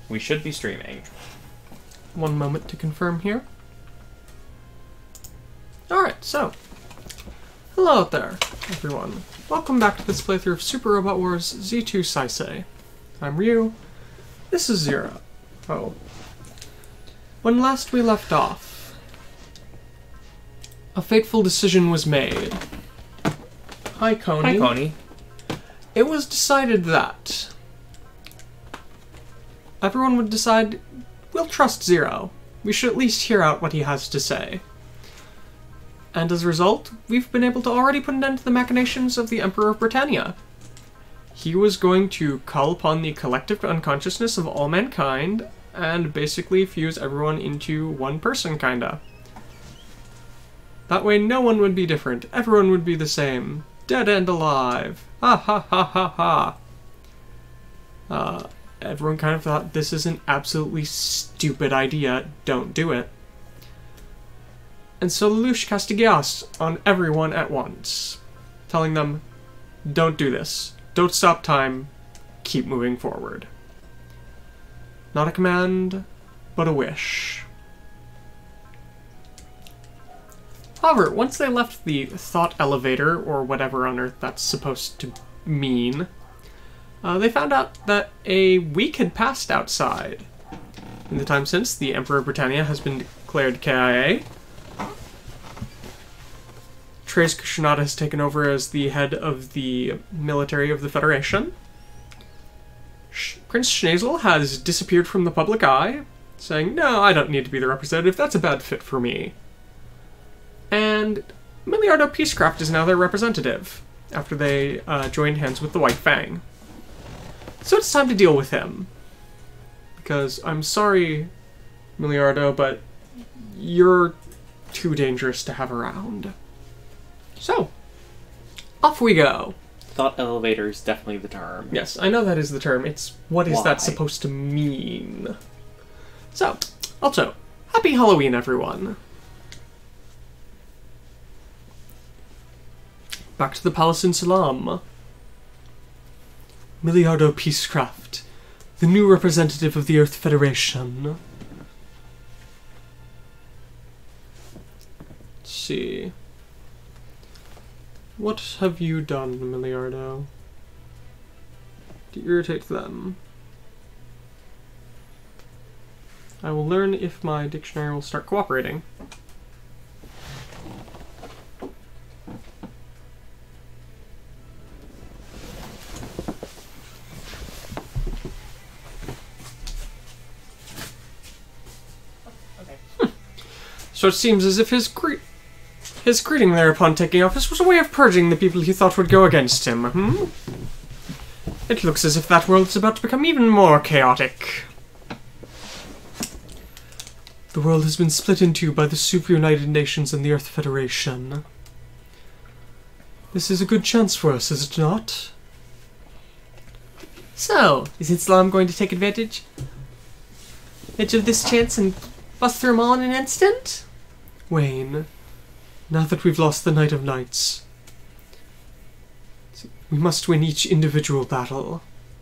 We should be streaming. One moment to confirm here. Alright, so. Hello out there, everyone. Welcome back to this playthrough of Super Robot Wars Z2 Saisei. I'm Ryu. This is Zero. Oh. When last we left off, a fateful decision was made. Hi, Coney. Hi, Coney. It was decided that everyone would decide, we'll trust Zero. We should at least hear out what he has to say. And as a result, we've been able to already put an end to the machinations of the Emperor of Britannia. He was going to call upon the collective unconsciousness of all mankind and basically fuse everyone into one person, kinda. That way no one would be different, everyone would be the same. Dead and alive. Ha ha ha ha ha. Everyone kind of thought this is an absolutely stupid idea, don't do it. And so Lelouch cast a gas on everyone at once, telling them, don't do this. Don't stop time. Keep moving forward. Not a command, but a wish. However, once they left the thought elevator, or whatever on Earth that's supposed to mean, they found out that a week had passed outside. In the time since, the Emperor of Britannia has been declared KIA. Treize has taken over as the head of the military of the Federation. Prince Schneasel has disappeared from the public eye, saying, no, I don't need to be the representative, that's a bad fit for me. And Milliardo Peacecraft is now their representative, after they joined hands with the White Fang. So it's time to deal with him. Because, I'm sorry, Milliardo, but you're too dangerous to have around. So, off we go. Thought elevator is definitely the term. Yes, I know that is the term. It's what is that supposed to mean? So, also, happy Halloween, everyone. Back to the palace in Salam. Milliardo Peacecraft, the new representative of the Earth Federation. Let's see. What have you done, Milliardo, to irritate them? I will learn if my dictionary will start cooperating. So it seems as if his greeting there upon taking office was a way of purging the people he thought would go against him, It looks as if that world is about to become even more chaotic. The world has been split in two by the Super United Nations and the Earth Federation. This is a good chance for us, is it not? So, is Islam going to take advantage of this chance and bust through them all in an instant? Wayne, now that we've lost the Night of Nights, we must win each individual battle.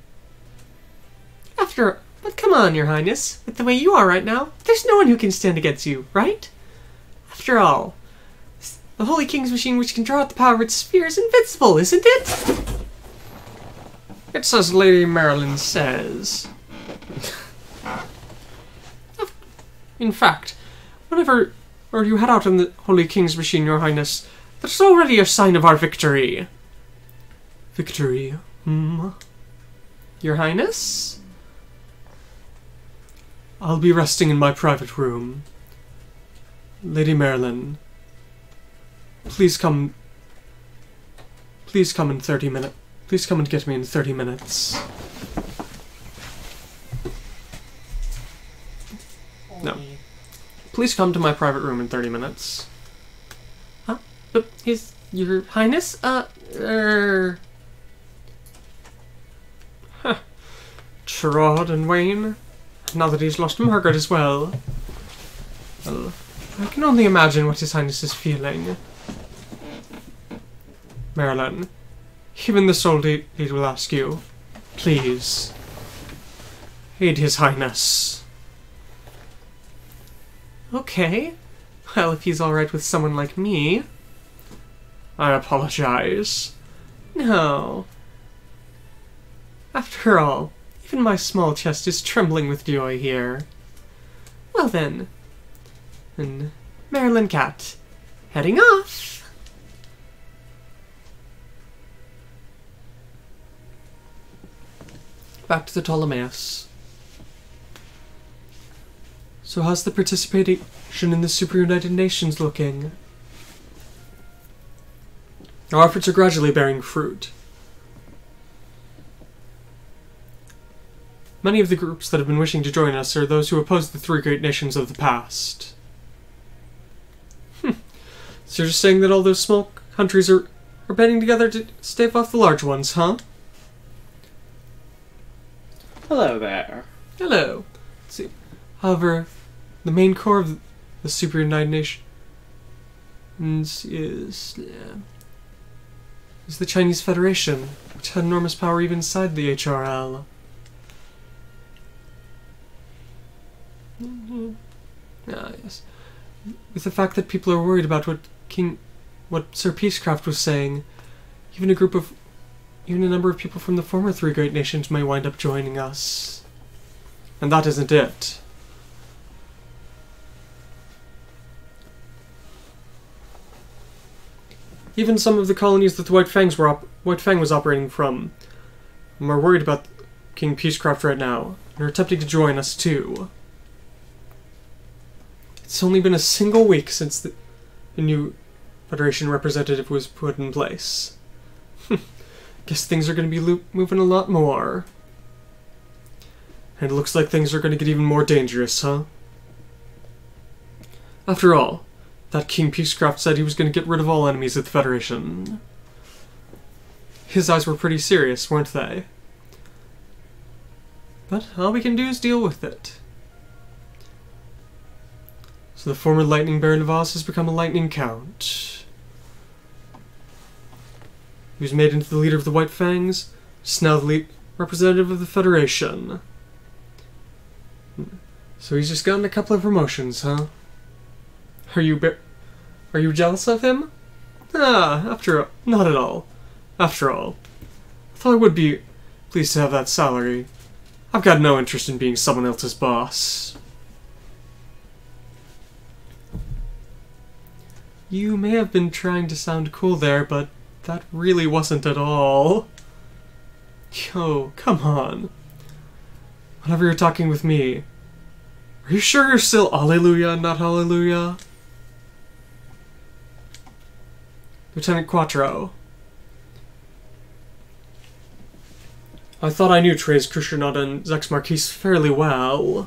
But come on, Your Highness, with the way you are right now, there's no one who can stand against you, right? After all, the Holy King's machine which can draw out the power of its sphere is invincible, isn't it? It's as Lady Marilyn says. In fact, whenever you head out on the Holy King's machine, Your Highness, that's already a sign of our victory. Victory, Your Highness? I'll be resting in my private room. Lady Marilyn, please come in 30 minutes. Please come and get me in 30 minutes. No. Please come to my private room in 30 minutes. Huh? But Your Highness? Trod and Wayne. Now that he's lost Margaret as well. Well, I can only imagine what His Highness is feeling. Marilyn, even the soul lead will ask you, please. aid His Highness. Okay. Well, if he's alright with someone like me... I apologize. No. After all, even my small chest is trembling with joy here. Well then. And Marilyn Cat, heading off! Back to the Ptolemaios. So how's the participation in the Super United Nations looking? Our efforts are gradually bearing fruit. Many of the groups that have been wishing to join us are those who oppose the three great nations of the past. So you're just saying that all those small countries are banding together to stave off the large ones, huh? Hello there. Hello. Let's see. However, the main core of the Super United Nations is the Chinese Federation, which had enormous power even inside the HRL. Ah, yes. With the fact that people are worried about what Sir Peacecraft was saying, even a number of people from the former three great nations may wind up joining us. And that isn't it. Even some of the colonies that the White Fang was operating from are worried about King Peacecraft right now, and are attempting to join us too. It's only been a single week since the new Federation representative was put in place. Guess things are going to be moving a lot more. And it looks like things are going to get even more dangerous, huh? After all, that King Peacecraft said he was going to get rid of all enemies of the Federation. His eyes were pretty serious, weren't they? But all we can do is deal with it. So the former Lightning Baron of Oz has become a Lightning Count. He was made into the leader of the White Fangs, just now the representative of the Federation. So he's just gotten a couple of promotions, huh? Are you jealous of him? Ah, not at all. After all, I thought I would be pleased to have that salary. I've got no interest in being someone else's boss. You may have been trying to sound cool there, but that really wasn't at all. Yo, come on. Whenever you're talking with me, are you sure you're still Alleluia and not Hallelujah? Lieutenant Quattro. I thought I knew Treize, Crucianata, and Zex Marquise fairly well.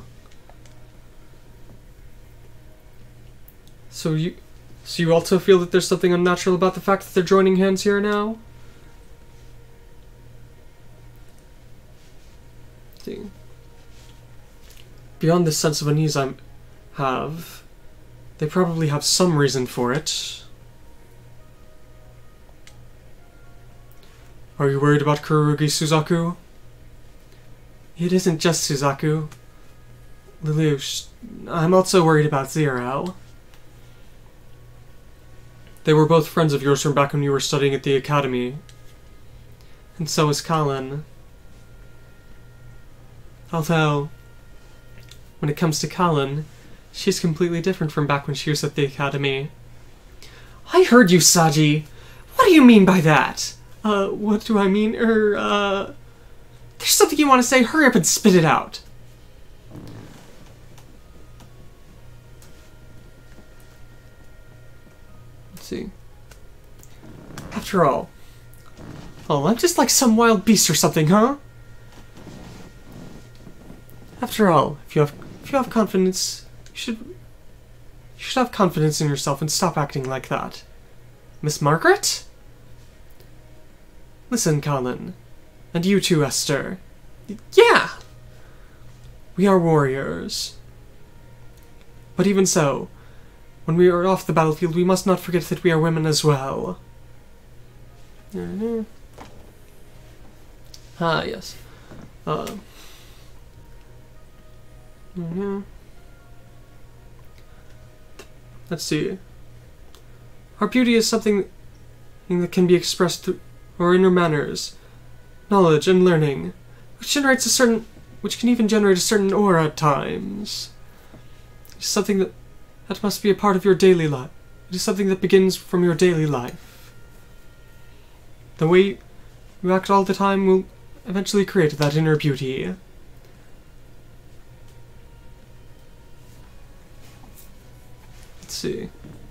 So you also feel that there's something unnatural about the fact that they're joining hands here now? See. Beyond this sense of unease I have, they probably have some reason for it. Are you worried about Kurugi Suzaku? It isn't just Suzaku. Lelouch, I'm also worried about Zero. They were both friends of yours from back when you were studying at the academy. And so is Colin. Although, when it comes to Colin, she's completely different from back when she was at the academy. I heard you, Saji! What do you mean by that? What do I mean? There's something you want to say? Hurry up and spit it out! Let's see. After all... Oh, I'm just like some wild beast or something, huh? After all, if you have confidence, you should have confidence in yourself and stop acting like that. Miss Margaret? Listen, Colin. And you too, Esther. Yeah! We are warriors. But even so, when we are off the battlefield, we must not forget that we are women as well. Ah, yes. Mm-hmm. Let's see. Our beauty is something that can be expressed through our inner manners, knowledge, and learning, which can even generate a certain aura at times. It's something that must be a part of your daily life. It is something that begins from your daily life. The way you act all the time will eventually create that inner beauty. Let's see.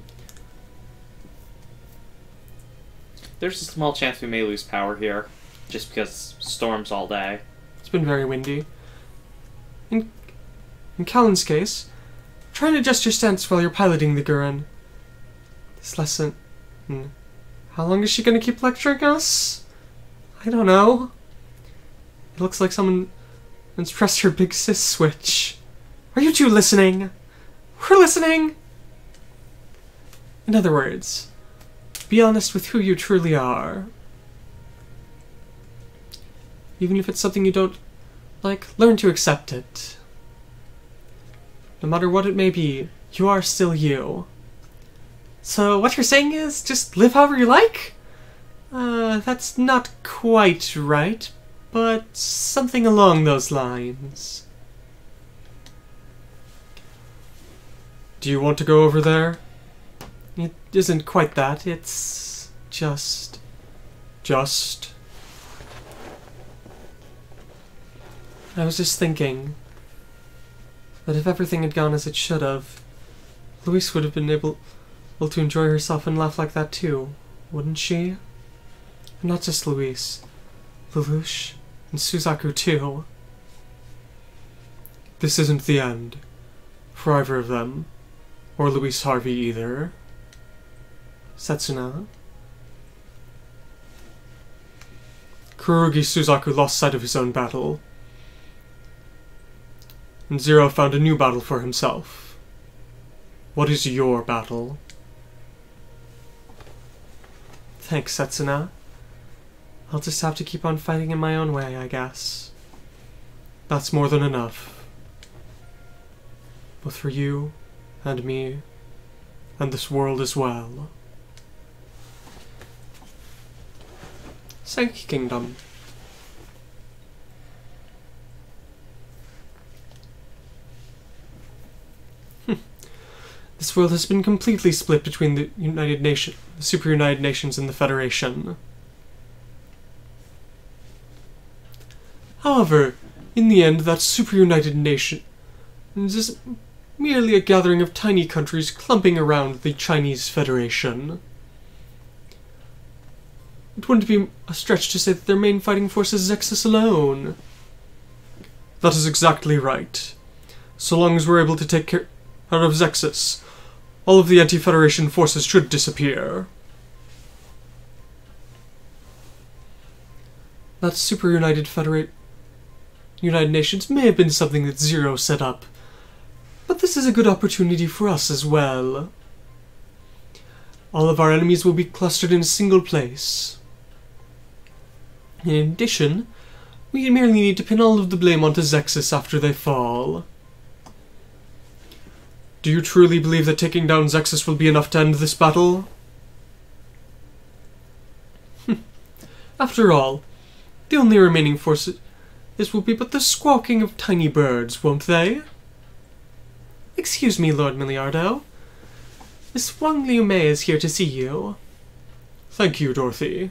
There's a small chance we may lose power here, just because storms all day. It's been very windy. In Callan's case, try and adjust your stance while you're piloting the Gurren. This lesson... How long is she going to keep lecturing us? I don't know. It looks like someone's pressed her big sis switch. Are you two listening? We're listening! In other words, be honest with who you truly are. Even if it's something you don't like, learn to accept it. No matter what it may be, you are still you. So what you're saying is, just live however you like? That's not quite right, but something along those lines. Do you want to go over there? It isn't quite that, it's just... I was just thinking that if everything had gone as it should have, Louise would have been able to enjoy herself and laugh like that too, wouldn't she? And not just Louise, Lelouch, and Suzaku too. This isn't the end, for either of them, or Louise Harvey either. Setsuna. Kurugi Suzaku lost sight of his own battle, and Zero found a new battle for himself. What is your battle? Thanks, Setsuna. I'll just have to keep on fighting in my own way, I guess. That's more than enough. Both for you, and me, and this world as well. Sankey Kingdom. This world has been completely split between the Super United Nations and the Federation. However, in the end, that Super United Nation is merely a gathering of tiny countries clumping around the Chinese Federation. It wouldn't be a stretch to say that their main fighting force is ZEXIS alone. That is exactly right. So long as we're able to take care out of ZEXIS, all of the anti-Federation forces should disappear. That Super United Nations may have been something that Zero set up, but this is a good opportunity for us as well. All of our enemies will be clustered in a single place. In addition, we merely need to pin all of the blame onto ZEXIS after they fall. Do you truly believe that taking down ZEXIS will be enough to end this battle? After all, the only remaining forces will be but the squawking of tiny birds, won't they? Excuse me, Lord Milliardo. Miss Wang Liu Mei is here to see you. Thank you, Dorothy.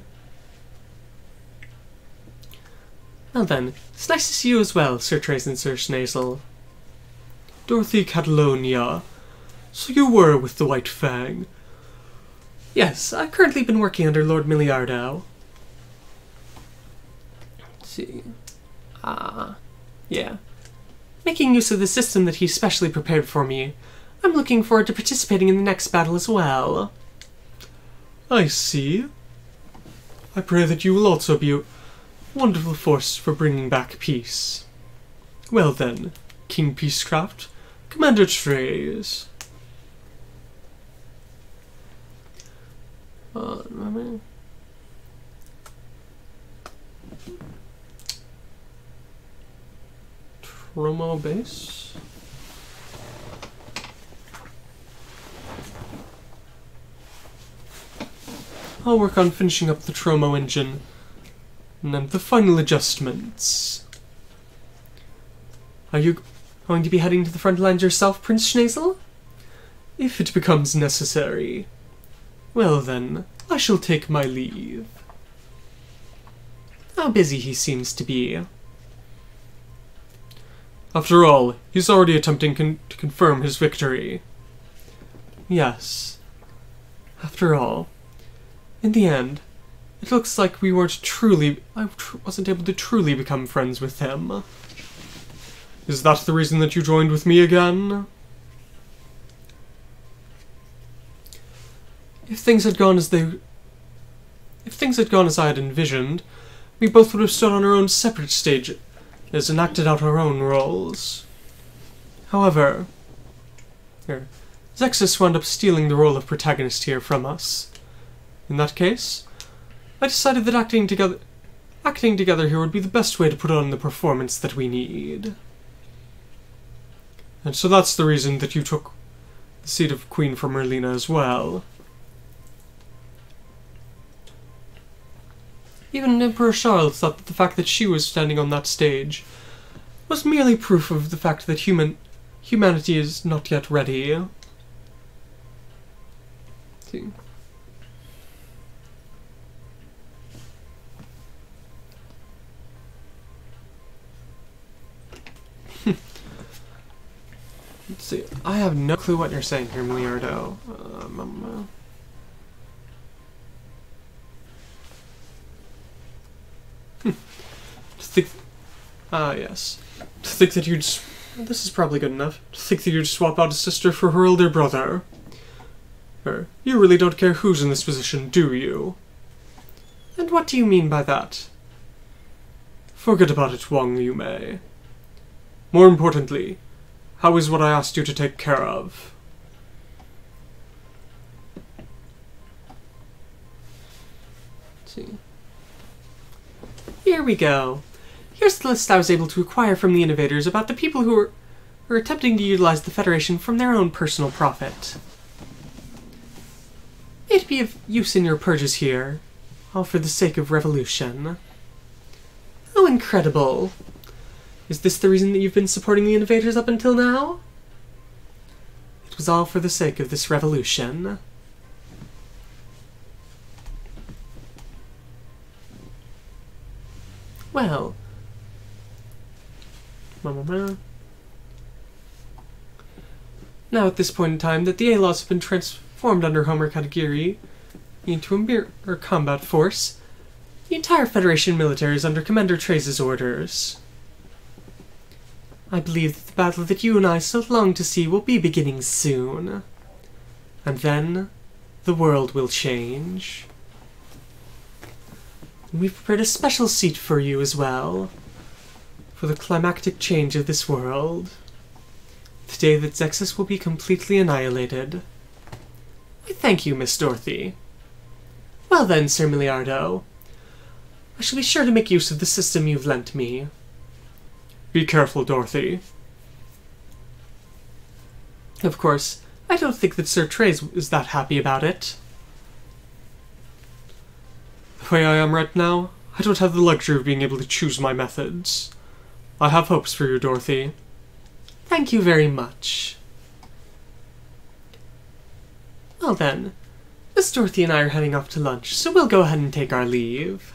Well then, it's nice to see you as well, Sir Trace and Sir Schnazel. Dorothy Catalonia. So you were with the White Fang. Yes, I've currently been working under Lord Milliardo. Let's see. Yeah. Making use of the system that he specially prepared for me. I'm looking forward to participating in the next battle as well. I see. I pray that you will also be a wonderful force for bringing back peace. Well then, King Peacecraft, Commander Treize. Tromo base? I'll work on finishing up the Tromo engine, and then the final adjustments. Are you going to be heading to the front lines yourself, Prince Schneasel? If it becomes necessary. Well then, I shall take my leave. How busy he seems to be. After all, he's already attempting to confirm his victory. Yes. After all, in the end, it looks like I wasn't able to truly become friends with him. Is that the reason that you joined with me again? If things had gone as I had envisioned, we both would have stood on our own separate stages and acted out our own roles. However, ZEXIS wound up stealing the role of protagonist here from us. In that case, I decided that acting together here would be the best way to put on the performance that we need. And so that's the reason that you took the seat of Queen from Merlina as well. Even Emperor Charles thought that the fact that she was standing on that stage was merely proof of the fact that humanity is not yet ready. See. Let's see. I have no clue what you're saying here, Milliardo. Yes. To think that you'd... This is probably good enough. To think that you'd swap out a sister for her elder brother. You really don't care who's in this position, do you? And what do you mean by that? Forget about it, Wang Yume. More importantly, how is what I asked you to take care of? Let's see. Here we go. Here's the list I was able to acquire from the innovators about the people who are attempting to utilize the Federation from their own personal profit. It'd be of use in your purges here, all for the sake of revolution. Oh, incredible! Is this the reason that you've been supporting the innovators up until now? It was all for the sake of this revolution. Well... Now at this point in time that the A-Laws have been transformed under Homer Katagiri into a mere combat force, the entire Federation military is under Commander Treize's orders. I believe that the battle that you and I so long to see will be beginning soon. And then, the world will change. And we've prepared a special seat for you as well, for the climactic change of this world. The day that ZEXIS will be completely annihilated. I thank you, Miss Dorothy. Well then, Sir Milliardo, I shall be sure to make use of the system you've lent me. Be careful, Dorothy. Of course, I don't think that Sir Treize is that happy about it. The way I am right now, I don't have the luxury of being able to choose my methods. I have hopes for you, Dorothy. Thank you very much. Well then, Miss Dorothy and I are heading off to lunch, so we'll go ahead and take our leave.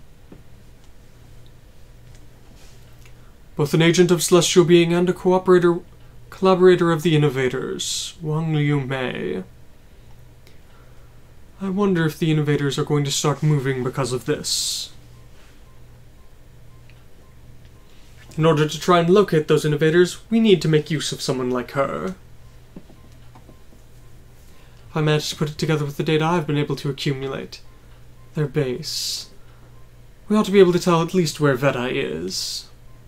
Both an agent of Celestial Being and a collaborator of the Innovators, Wang Yume. I wonder if the Innovators are going to start moving because of this. In order to try and locate those Innovators, we need to make use of someone like her. If I manage to put it together with the data I've been able to accumulate, their base, we ought to be able to tell at least where Vedai is.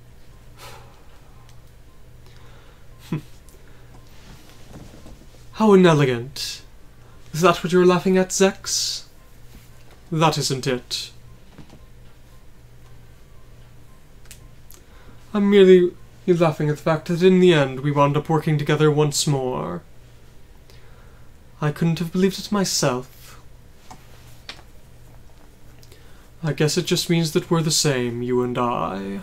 How inelegant. Is that what you're laughing at, Zex? That isn't it. I'm merely laughing at the fact that in the end we wound up working together once more. I couldn't have believed it myself. I guess it just means that we're the same, you and I.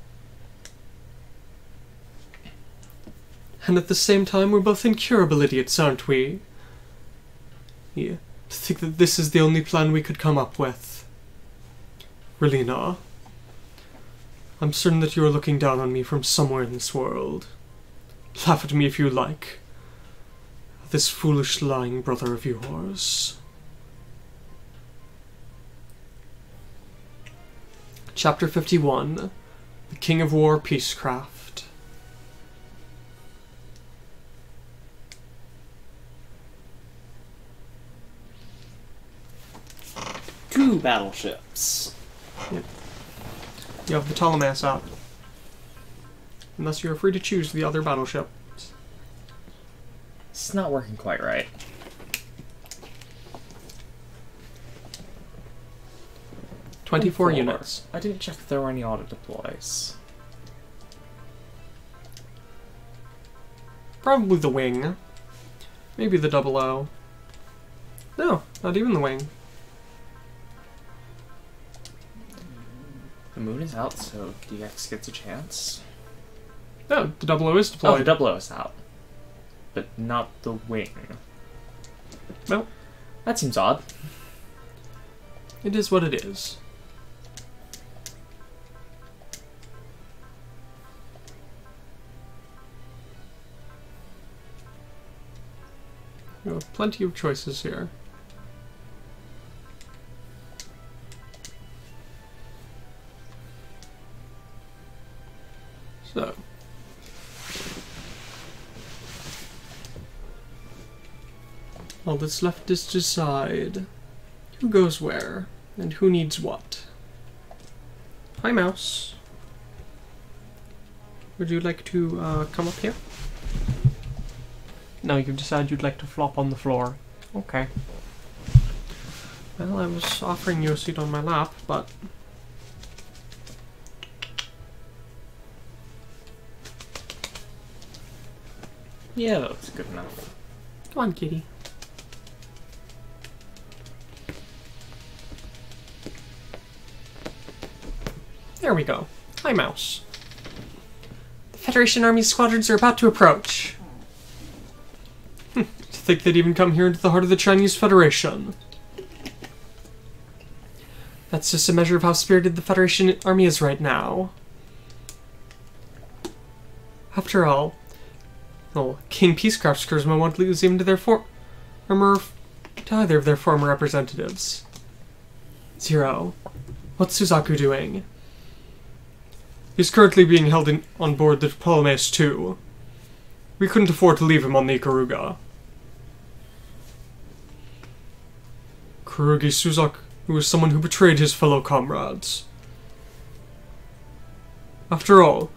And at the same time, we're both incurable idiots, aren't we? Yeah, to think that this is the only plan we could come up with. Relina, I'm certain that you're looking down on me from somewhere in this world. Laugh at me if you like. This foolish lying brother of yours. Chapter 51. The King of War Peacecraft. Two battleships. Yep. You have the Ptolemais out. Unless you're free to choose the other battleship. It's not working quite right. 24 units. I didn't check if there were any auto deploys. Probably the wing. Maybe the 00. No, not even the wing. The moon is out, so DX gets a chance. No, the 00 is deployed. Oh, the 00 is out. But not the wing. Well, that seems odd. It is what it is. We have plenty of choices here. So. All that's left is to decide who goes where and who needs what. Hi, Mouse. Would you like to come up here? No, you decided you'd like to flop on the floor. Okay. Well, I was offering you a seat on my lap, but... Yeah, that's good enough. Come on, kitty. There we go. Hi, Mouse. The Federation Army's squadrons are about to approach. To think they'd even come here into the heart of the Chinese Federation. That's just a measure of how spirited the Federation Army is right now. After all, King Peacecraft's charisma won't lose even to their to either of their former representatives. Zero, what's Suzaku doing? He's currently being held on board the Ptolemais II. We couldn't afford to leave him on the Ikaruga. Kurugi Suzaku was someone who betrayed his fellow comrades. After all,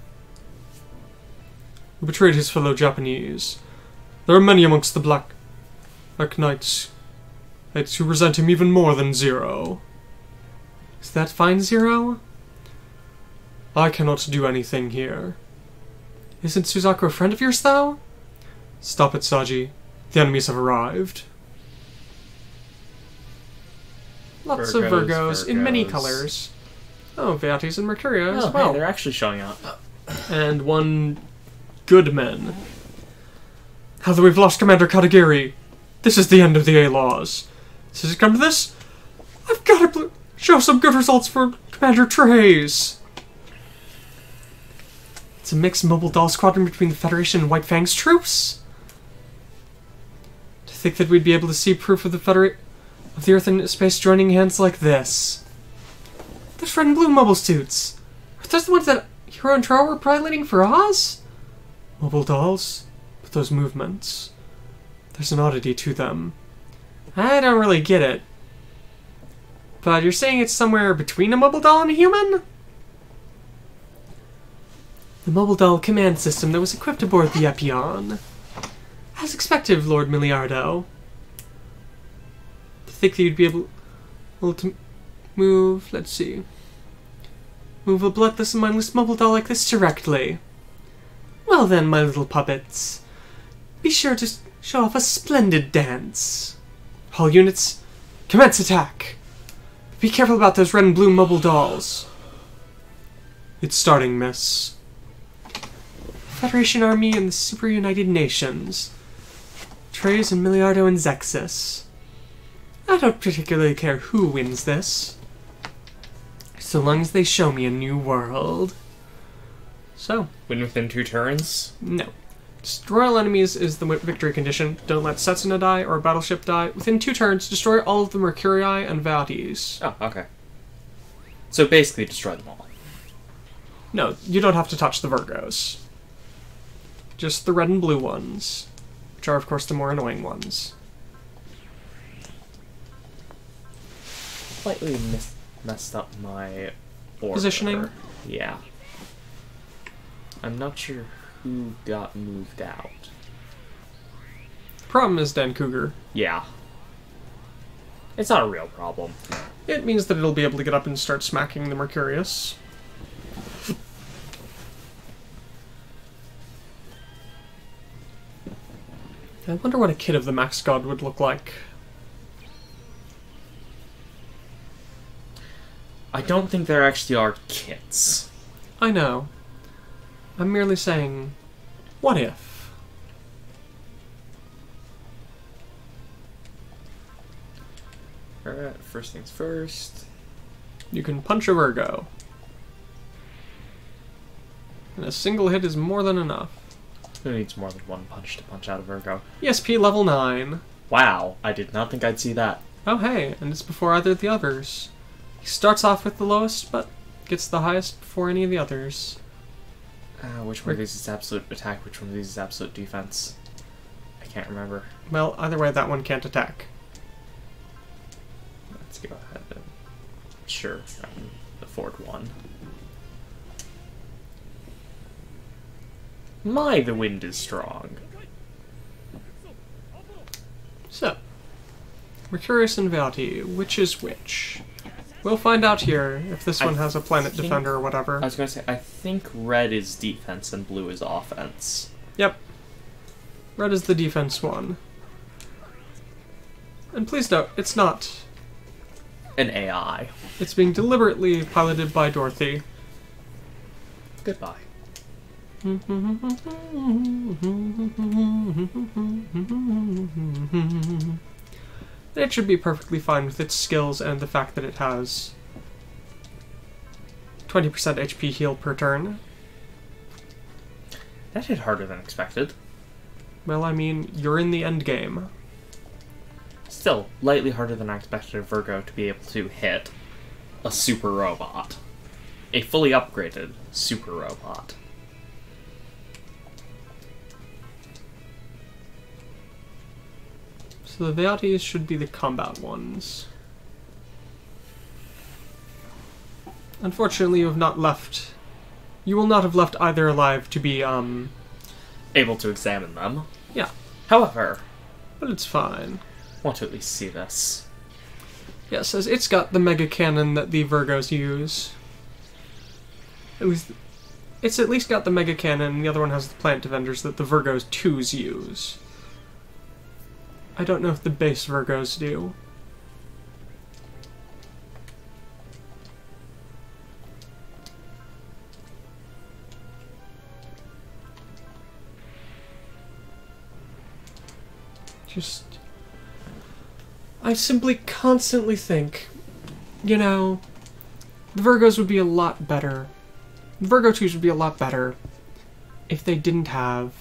who betrayed his fellow Japanese. There are many amongst the Black Knights who resent him even more than Zero. Is that fine, Zero? I cannot do anything here. Isn't Suzaku a friend of yours, though? Stop it, Saji. The enemies have arrived. Lots of Virgos in many colors. Oh, Veatis and Mercuria as well. Hey, they're actually showing up. And one Goodman. Now that we've lost Commander Katagiri, this is the end of the A-Laws. Does it come to this? I've got to show some good results for Commander Treize. It's a mixed mobile doll squadron between the Federation and White Fang's troops. To think that we'd be able to see proof of the Earth and space joining hands like this. Those red and blue mobile suits. Are those the ones that Hero and Tro were piloting for Oz? Mobile dolls? With those movements. There's an oddity to them. I don't really get it. But you're saying it's somewhere between a mobile doll and a human? The mobile doll command system that was equipped aboard the Epion. As expected, Lord Milliardo. To think that you'd be able to move, let's see. Move a bloodless and mindless mobile doll like this directly. Well then, my little puppets. Be sure to show off a splendid dance. All units, commence attack. Be careful about those red and blue mobile dolls. It's starting, miss. Federation Army and the Super United Nations. Treize and Milliardo and ZEXIS. I don't particularly care who wins this, so long as they show me a new world. So. Win within 2 turns? No. Destroy all enemies is the victory condition. Don't let Setsuna die or a battleship die. Within 2 turns, destroy all of the Mercurii and Vatis. Oh, okay. So basically destroy them all. No, you don't have to touch the Virgos. Just the red and blue ones, which are, of course, the more annoying ones. Slightly messed up my order. Positioning? Yeah. I'm not sure who got moved out. Problem is Dan Cougar. Yeah. It's not a real problem. It means that it'll be able to get up and start smacking the Mercurius. I wonder what a kid of the Max God would look like. I don't think there actually are kits. I know. I'm merely saying, what if? Alright, first things first. You can punch a Virgo. And a single hit is more than enough. Who needs more than one punch to punch out a Virgo? ESP level 9. Wow, I did not think I'd see that. Oh hey, and it's before either of the others. He starts off with the lowest, but gets the highest before any of the others. Which one of these is absolute attack, which one of these is absolute defense? I can't remember. Well, either way, that one can't attack. Let's go ahead and... Sure, I can afford one. My, the wind is strong. So, Mercurius and Vati, which is which? We'll find out here if this one has a planet defender or whatever. I was going to say, I think red is defense and blue is offense. Yep. Red is the defense one. And please note, it's not an AI. It's being deliberately piloted by Dorothy. Goodbye. It should be perfectly fine with its skills and the fact that it has 20% HP heal per turn. That hit harder than expected. Well, I mean, you're in the end game. Still, lightly harder than I expected a Virgo to be able to hit a super robot. A fully upgraded super robot. So the Vatis should be the combat ones. Unfortunately, you have not left... You will not have left either alive to be, able to examine them. Yeah. However... But it's fine. I want to at least see this. Yes, as it's got the mega cannon that the Virgos use. It's at least got the mega cannon, and the other one has the plant defenders that the Virgos 2s use. I don't know if the base Virgos do. I simply constantly think, you know, the Virgos would be a lot better. The Virgo 2s would be a lot better if they didn't have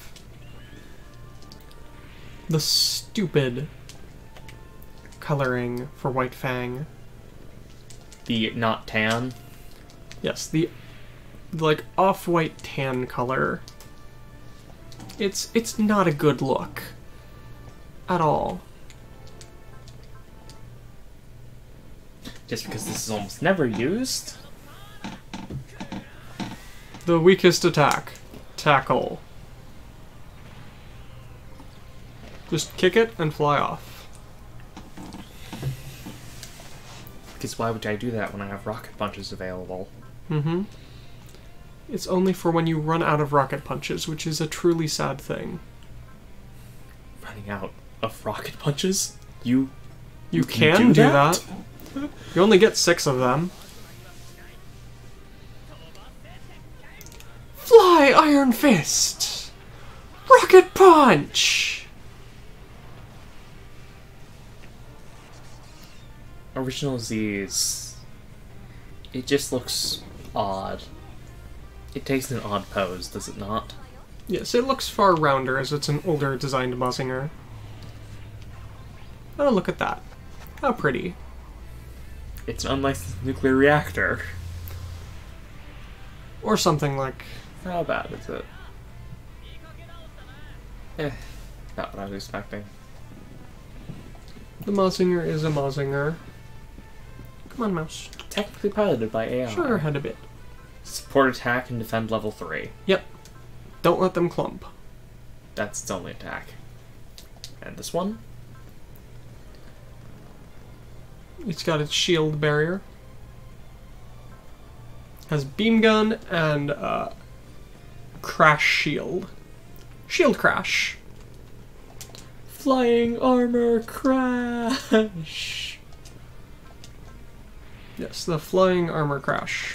the stupid coloring for White Fang. The not tan? Yes, the like off-white tan color. It's not a good look at all. Just because this is almost never used? The weakest attack. Tackle. Just kick it and fly off. Because why would I do that when I have rocket punches available? Mm-hmm. It's only for when you run out of rocket punches, which is a truly sad thing. Running out of rocket punches? You can do that. You only get 6 of them. Fly, Iron Fist! Rocket Punch! Original Z's. It just looks odd. It takes an odd pose, does it not? Yes, it looks far rounder as it's an older designed Mazinger. Oh, look at that. How pretty. It's an unlicensed nuclear reactor. Or something like... How bad is it? Not what I was expecting. The Mazinger is a Mazinger. Come on, mouse. Technically piloted by AI. Show your head a bit. Support attack and defend level 3. Yep. Don't let them clump. That's its only attack. And this one? It's got its shield barrier. Has beam gun and crash shield. Shield crash. Flying armor crash! Yes, the flying armor crash.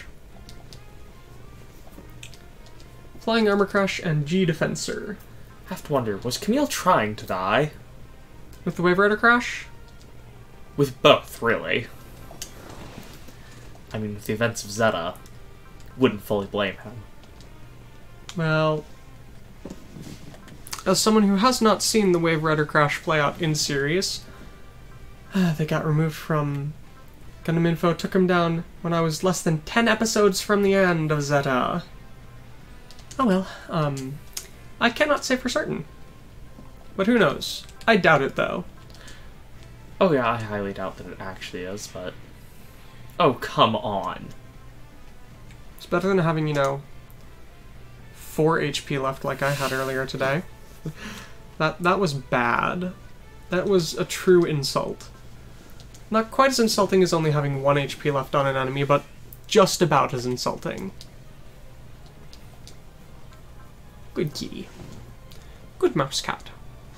Flying armor crash and G defensor. I have to wonder, was Camille trying to die? With the Wave Rider crash? With both, really. I mean, with the events of Zeta, wouldn't fully blame him. Well, as someone who has not seen the Wave Rider crash play out in series, they got removed from Gundam Info, took him down when I was less than 10 episodes from the end of Zeta. Oh well, I cannot say for certain. But who knows? I doubt it, though. Oh yeah, I highly doubt that it actually is, but... Oh, come on. It's better than having, 4 HP left like I had earlier today. That was bad. That was a true insult. Not quite as insulting as only having 1 HP left on an enemy, but just about as insulting. Good kitty. Good mouse cat.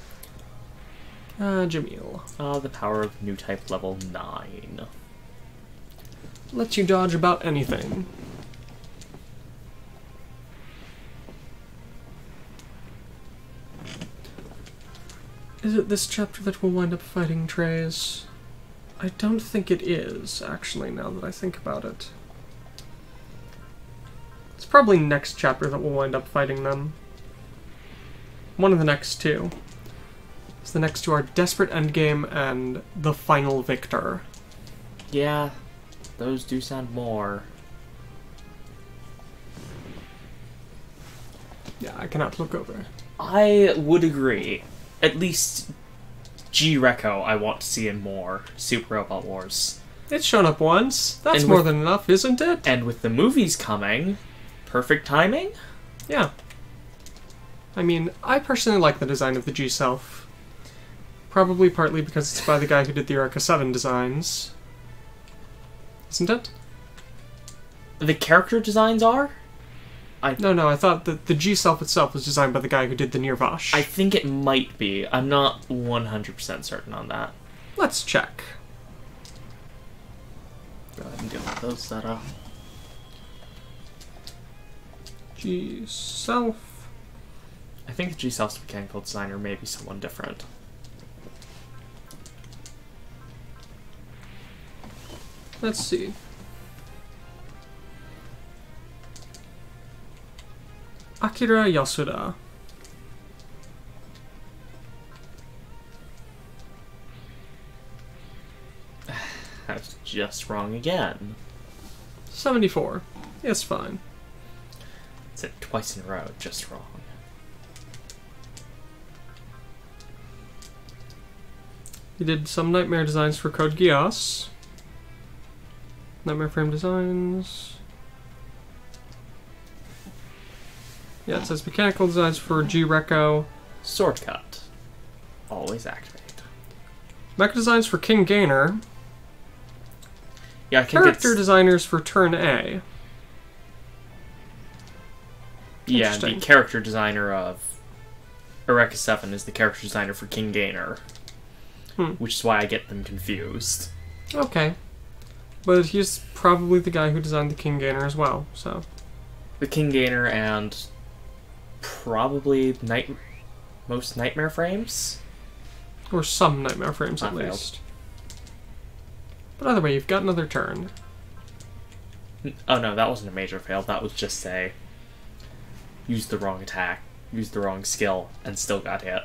Jamil. The power of new type level 9. Lets you dodge about anything. Is it this chapter that will wind up fighting Treize? I don't think it is, actually, now that I think about it. It's probably next chapter that will wind up fighting them. One of the next two. So the next two are Desperate Endgame and The Final Victor. Yeah, those do sound more. Yeah, I cannot look over. I would agree. At least G-Reco I want to see in more Super Robot Wars. It's shown up once. That's And more with- than enough, isn't it? And with the movies coming, perfect timing? Yeah. I mean, I personally like the design of the G-Self. Probably partly because it's by the guy who did the Eureka 7 designs. Isn't it? The character designs are? No, I thought that the G-Self itself was designed by the guy who did the Nirvash. I think it might be. I'm not 100% certain on that. Let's check. Go ahead and deal with those that are. G-Self. I think the G-Self's mechanical designer may be someone different. Let's see. Akira Yasuda. That's just wrong again. 74. It's fine. It's it twice in a row, just wrong. He did some Nightmare designs for Code Geass. Nightmare Frame designs. Yeah, it says mechanical designs for G-Reco. Sword cut. Always activate. Mecha designs for King Gainer. Yeah, I think Character it's... designers for Turn A. Yeah, the Interesting. character designer of Eureka 7 is the character designer for King Gainer. Which is why I get them confused. Okay. But he's probably the guy who designed the King Gainer as well, so... The King Gainer and probably most Nightmare frames? Or some Nightmare frames, at least. But either way, you've got another turn. Oh no, that wasn't a major fail. That was just a... Used the wrong attack, used the wrong skill, and still got hit.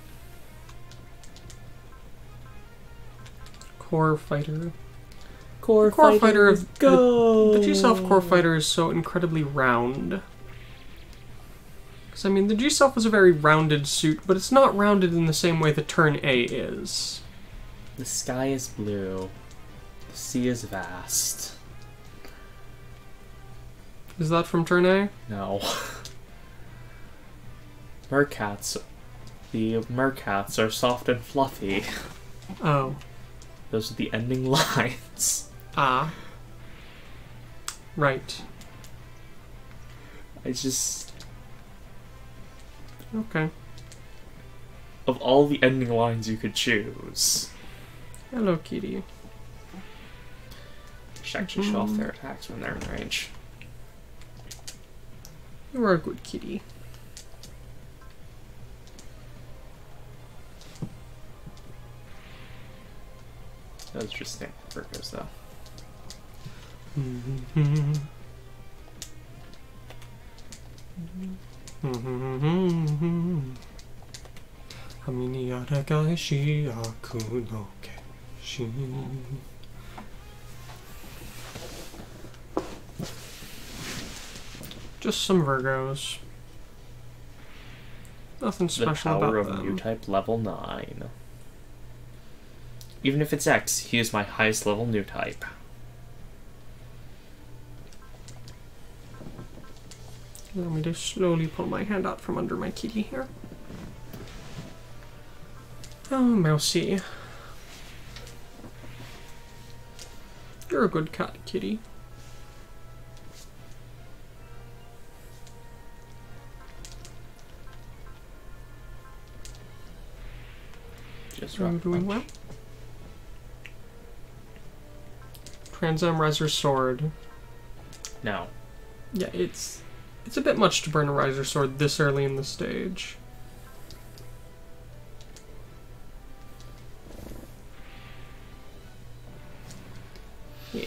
Core Fighter. Core Fighter of... go! The G-Self Core Fighter is so incredibly round. Because, I mean, the G-Self was a very rounded suit, but it's not rounded in the same way the Turn A is. The sky is blue. The sea is vast. Is that from Turn A? No. Mercats. The Mercats are soft and fluffy. Oh. Those are the ending lines. Ah. Right. I just... Okay. Of all the ending lines you could choose... Hello, kitty. Should actually show off their attacks when they're in range. You are a good kitty. That was just standard Virgos, though. Just some Virgos. Nothing special the power about of them. New-type level 9. Even if it's X, he is my highest level new type. Let me just slowly pull my hand out from under my kitty here. Oh, Mousy. You're a good cat, kitty. Just Are you doing well? Transam Riser Sword. No. Yeah, it's a bit much to burn a Riser Sword this early in the stage. Yeah.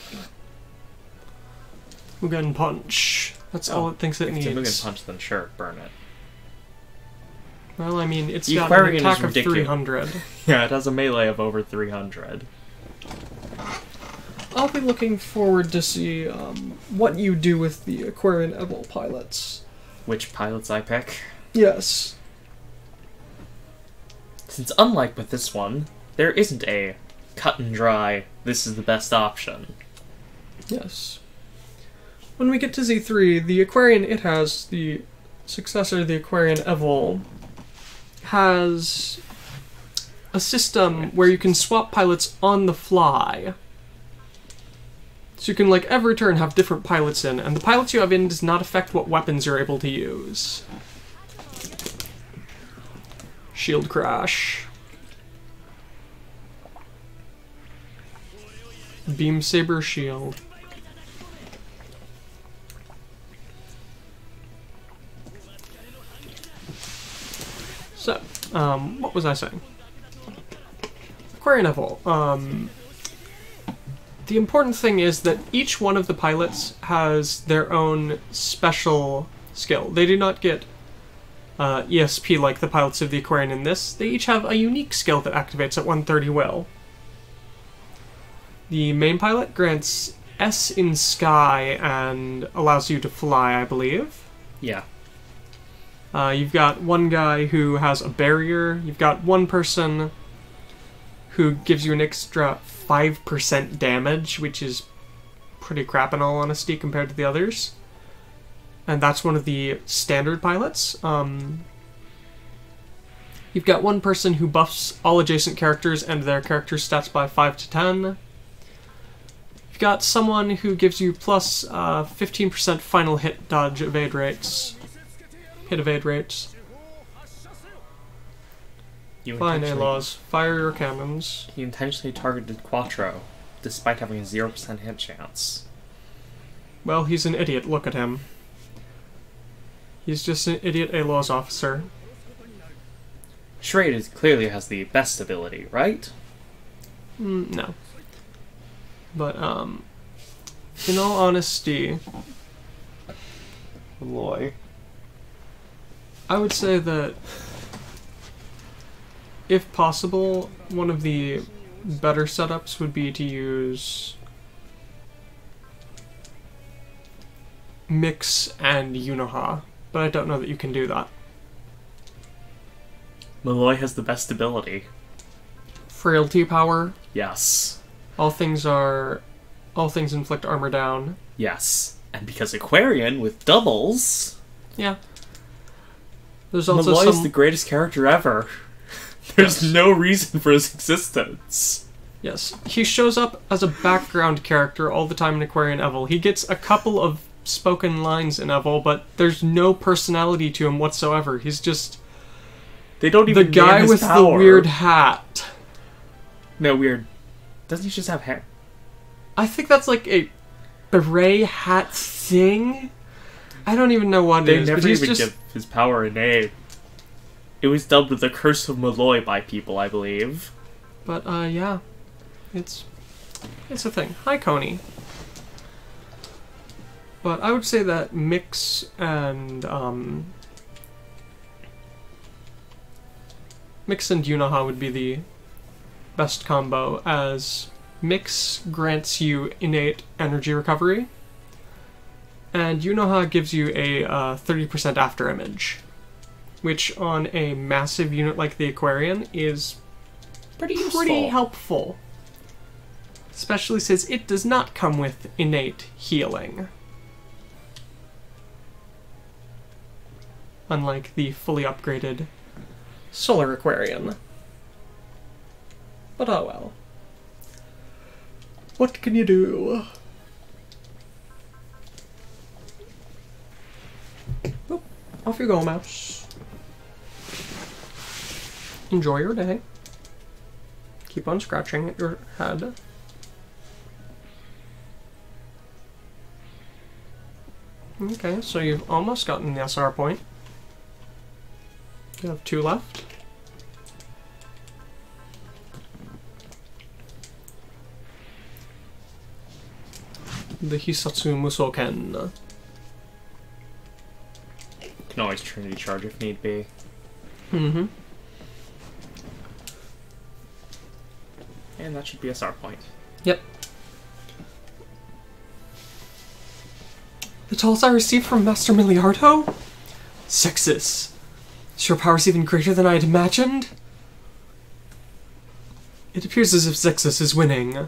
Mugen Punch. That's all it thinks it needs. If it's a Mugen Punch, then sure, burn it. Well, I mean, it's The got an Aquarian is attack of ridiculous. 300. Yeah, it has a melee of over 300. I'll be looking forward to see what you do with the Aquarian Evil pilots. Which pilots I pick? Yes. Since unlike with this one, there isn't a cut and dry, this is the best option. Yes. When we get to Z3, the Aquarian it has, the successor, the Aquarian Evil, has a system where you can swap pilots on the fly. So you can, like, every turn have different pilots in, and the pilots you have in does not affect what weapons you're able to use. Shield Crash. Beam Saber Shield. So, what was I saying? Aquarian Evil. The important thing is that each one of the pilots has their own special skill. They do not get ESP like the pilots of the Aquarian in this. They each have a unique skill that activates at 130 will. The main pilot grants S in Sky and allows you to fly, I believe. Yeah. You've got one guy who has a barrier. You've got one person who gives you an extra 5% damage, which is pretty crap in all honesty compared to the others. And that's one of the standard pilots. You've got one person who buffs all adjacent characters and their character stats by 5 to 10. You've got someone who gives you plus 15% final hit dodge evade rates. Hit evade rates. Fine, A-Laws. Fire your cannons. He intentionally targeted Quattro. despite having a 0% hit chance. Well, he's an idiot. Look at him. He's just an idiot A-Laws officer. Charade clearly has the best ability, right? No. But, in all honesty, Malloy. I would say that, if possible, one of the better setups would be to use Mix and Unoha, but I don't know that you can do that. Malloy has the best ability. Frailty power. Yes. All things inflict armor down. Yes. And because Aquarian with doubles... Yeah. There's also Malloy is the greatest character ever. There's no reason for his existence. Yes. He shows up as a background character all the time in Aquarian Evil. He gets a couple of spoken lines in Evil, but there's no personality to him whatsoever. He's just... They don't even the guy name his with power. the weird hat. No, weird. Doesn't he just have hair? I think that's like a beret hat thing. I don't even know what it is. They but never he's even just... give his power a name. It was dubbed the Curse of Malloy by people, I believe. But, yeah. It's a thing. Hi, Coney. But I would say that Mix and Unoha would be the best combo, as Mix grants you innate energy recovery, and Unoha gives you a 30% after image, which on a massive unit like the Aquarian is pretty helpful. Especially since it does not come with innate healing. Unlike the fully upgraded Solar Aquarian. But oh well. What can you do? Oh, off you go, mouse. Enjoy your day. Keep on scratching at your head. Okay, so you've almost gotten the SR point. You have 2 left. The Hisatsu Musoken. Can always Trinity Charge if need be. Mm-hmm. And that should be a SR point. Yep. The tools I received from Master Milliardo? ZEXIS. Is your powers even greater than I had imagined? It appears as if ZEXIS is winning.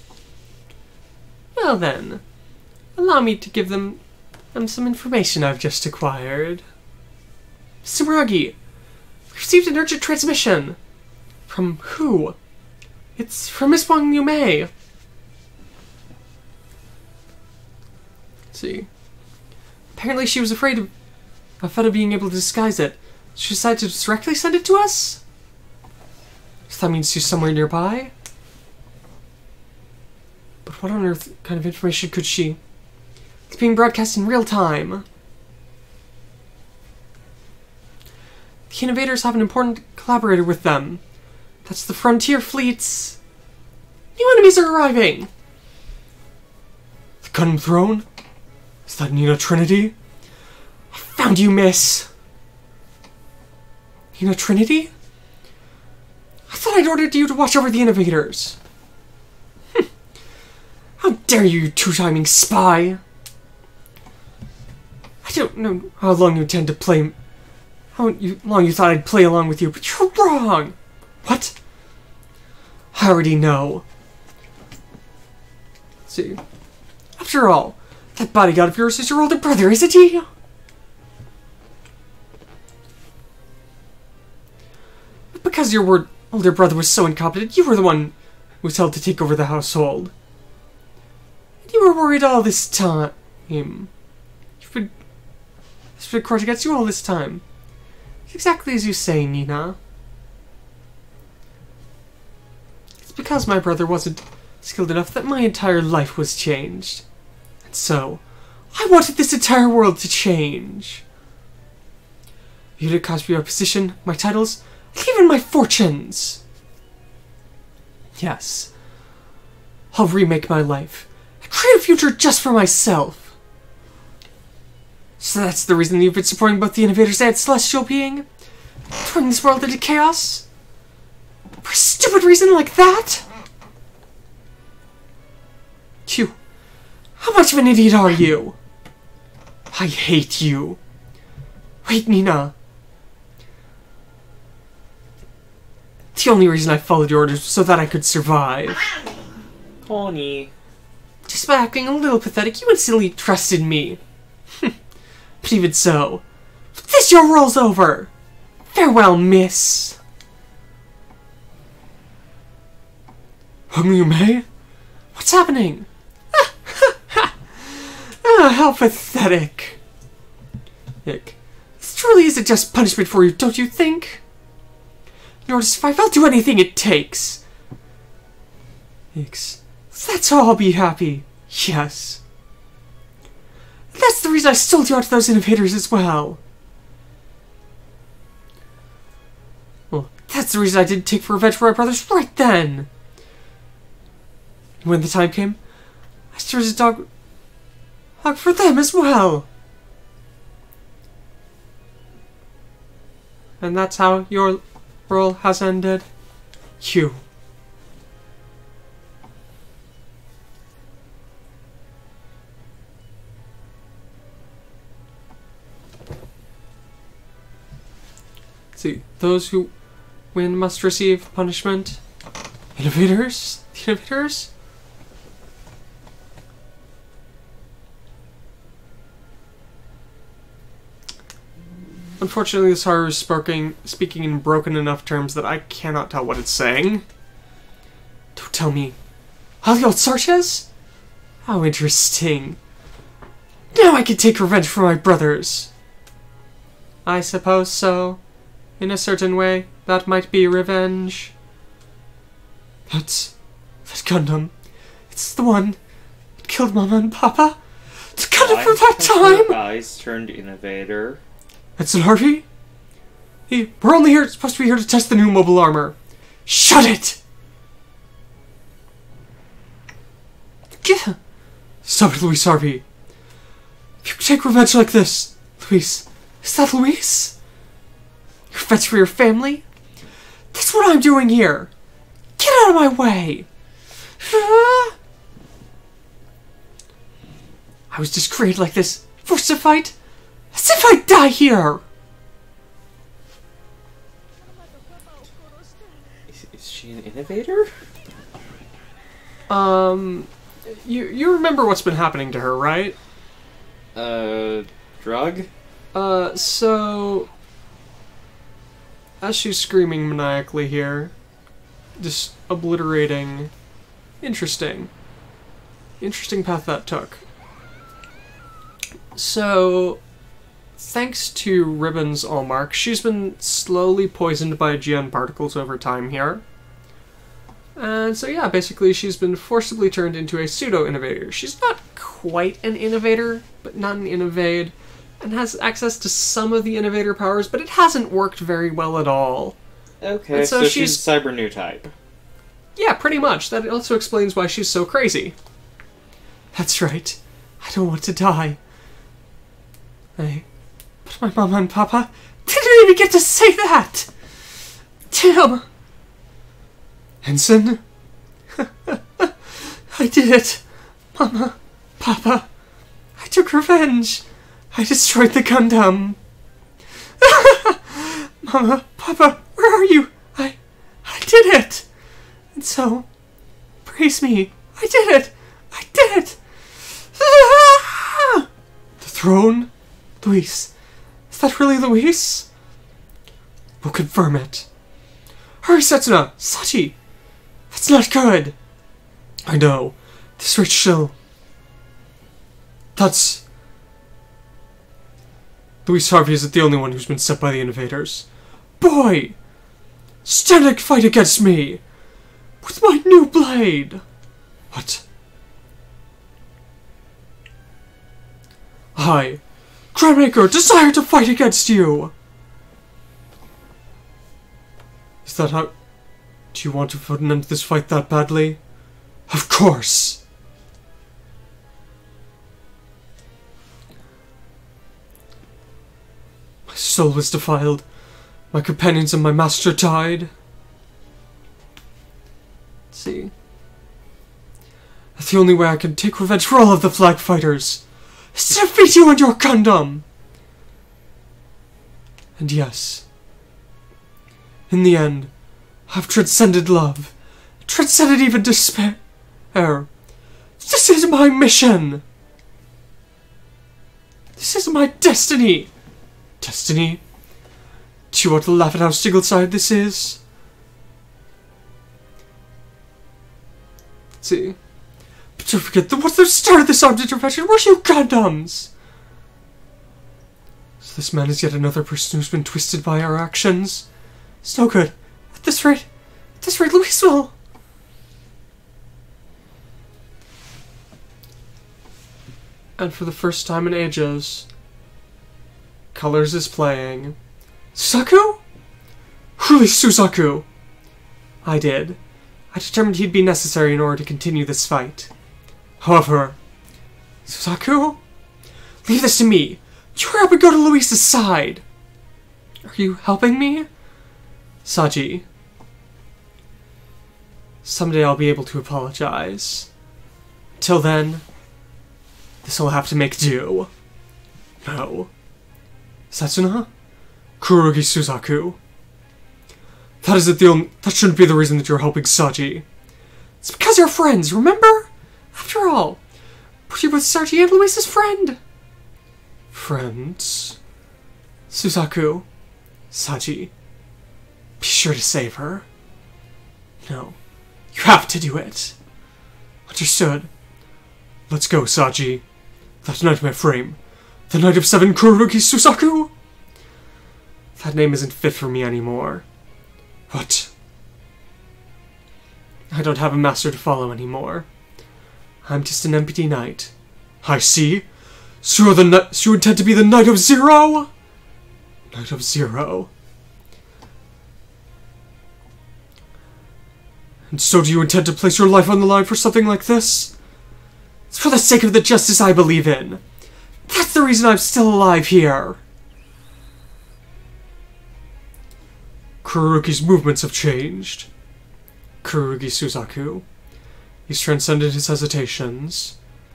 Well then, allow me to give them some information I've just acquired. Sumeragi, we received an urgent transmission. From who? It's from Miss Wang Yumei. Let's see. Apparently she was afraid of Feta being able to disguise it. She decided to directly send it to us? So that means she's somewhere nearby? But what on earth kind of information could she... It's being broadcast in real time. The Innovators have an important collaborator with them. That's the Frontier Fleet's... New enemies are arriving! The Gundam Throne? Is that Nina Trinity? I found you, miss! Nina Trinity? I thought I'd ordered you to watch over the Innovators. How dare you, you two-timing spy! I don't know how long you intend to play... How long you thought I'd play along with you, but you're wrong! What? I already know. Let's see. After all, that bodyguard of yours is your older brother, isn't he? But because your older brother was so incompetent, you were the one who was held to take over the household. And you were worried all this time. It's been court against you all this time. It's exactly as you say, Nina. It's because my brother wasn't skilled enough that my entire life was changed. And so, I wanted this entire world to change. You'd have cost me my position, my titles, and even my fortunes. Yes. I'll remake my life and create a future just for myself. So that's the reason you've been supporting both the Innovators and Celestial Being? Throwing this world into chaos? For a stupid reason like that? You. How much of an idiot are you? I hate you. Wait, Nina. The only reason I followed your orders was so that I could survive. Pony. Just by acting a little pathetic, you instantly trusted me. But even so, this your role's over. Farewell, miss. Yume? What's happening? How pathetic. Ick. This truly is a just punishment for you, don't you think? In order to survive, I'll do anything it takes. Ix. That's how I'll be happy. Yes. That's the reason I sold you out to those innovators as well. Well, that's the reason I didn't take revenge for my brothers right then. And when the time came, I started to dog for them as well. And that's how your role has ended. You. See, those who win must receive punishment. Innovators? The innovators? Unfortunately, this horror is speaking in broken enough terms that I cannot tell what it's saying. Don't tell me. Alio Sarches? How interesting. Now I can take revenge for my brothers. I suppose so. In a certain way, that might be revenge. That Gundam. It's the one that killed Mama and Papa. The Gundam from that time! Eyes turned innovator. That's an Harvey? Hey, we're only supposed to be here to test the new mobile armor. Shut it! Gah. Stop it, Luis Harvey. If you take revenge like this, Luis, is that Luis? Revenge for your family? That's what I'm doing here. Get out of my way. I was just created like this, forced to fight, as if I'd die here. Is she an innovator? You remember what's been happening to her, right? Drug? So as she's screaming maniacally here, just obliterating. Interesting path that took. So, thanks to Ribbon's Allmark, she's been slowly poisoned by GN particles over time here. And so yeah, basically she's been forcibly turned into a pseudo-innovator. She's not quite an innovator, but not an innovade, and has access to some of the innovator powers, but it hasn't worked very well at all. Okay, and so she's cyber new type. Yeah, pretty much. That also explains why she's so crazy. That's right. I don't want to die. But my mama and papa didn't even get to say that! Damn! Ensign? I did it! Mama, papa, I took revenge! I destroyed the Gundam! Mama, papa, where are you? I did it! And so, praise me. I did it! I did it! The throne? Luis. Is that really Luis? We'll confirm it. Hurry, Setsuna! Sachi! That's not good! I know. This rich shill. That's... Luis Harvey isn't the only one who's been sent by the innovators. Boy! Stand and fight against me! With my new blade! What? I, Grandmaker, desire to fight against you! Is that how... Do you want to put an end to this fight that badly? Of course! My soul was defiled. My companions and my master died. Let's see. That's the only way I can take revenge for all of the flag fighters. Is to defeat you and your Gundam! And yes, in the end, I've transcended love. Transcended even despair. This is my mission! This is my destiny! Destiny? Do you want to laugh at how single-sided this is? Let's see. But don't forget, the ones that started this armed intervention were you Gundams! So this man is yet another person who's been twisted by our actions. It's no good. At this rate, Luis will... And for the first time in ages, Colors is playing. Suzaku? Really, Suzaku? I did. I determined he'd be necessary in order to continue this fight. However, Suzaku? Leave this to me. You hurry up and go to Luis's side. Are you helping me? Saji. Someday I'll be able to apologize. Till then, this'll have to make do. No. Setsuna? Kurugi Suzaku. That shouldn't be the reason that you're helping Saji. It's because you're friends, remember? After all, were you with Saji and Luis's friend? Friends? Suzaku. Saji. Be sure to save her. No. You have to do it. Understood. Let's go, Saji. That nightmare frame. The Knight of Seven Kurugi Suzaku? That name isn't fit for me anymore. What? I don't have a master to follow anymore. I'm just an empty knight. I see. So you intend to be the Knight of Zero? Knight of Zero. And so do you intend to place your life on the line for something like this? It's for the sake of the justice I believe in. That's the reason I'm still alive here. Kurugi's movements have changed. Kurugi Suzaku. He's transcended his hesitations.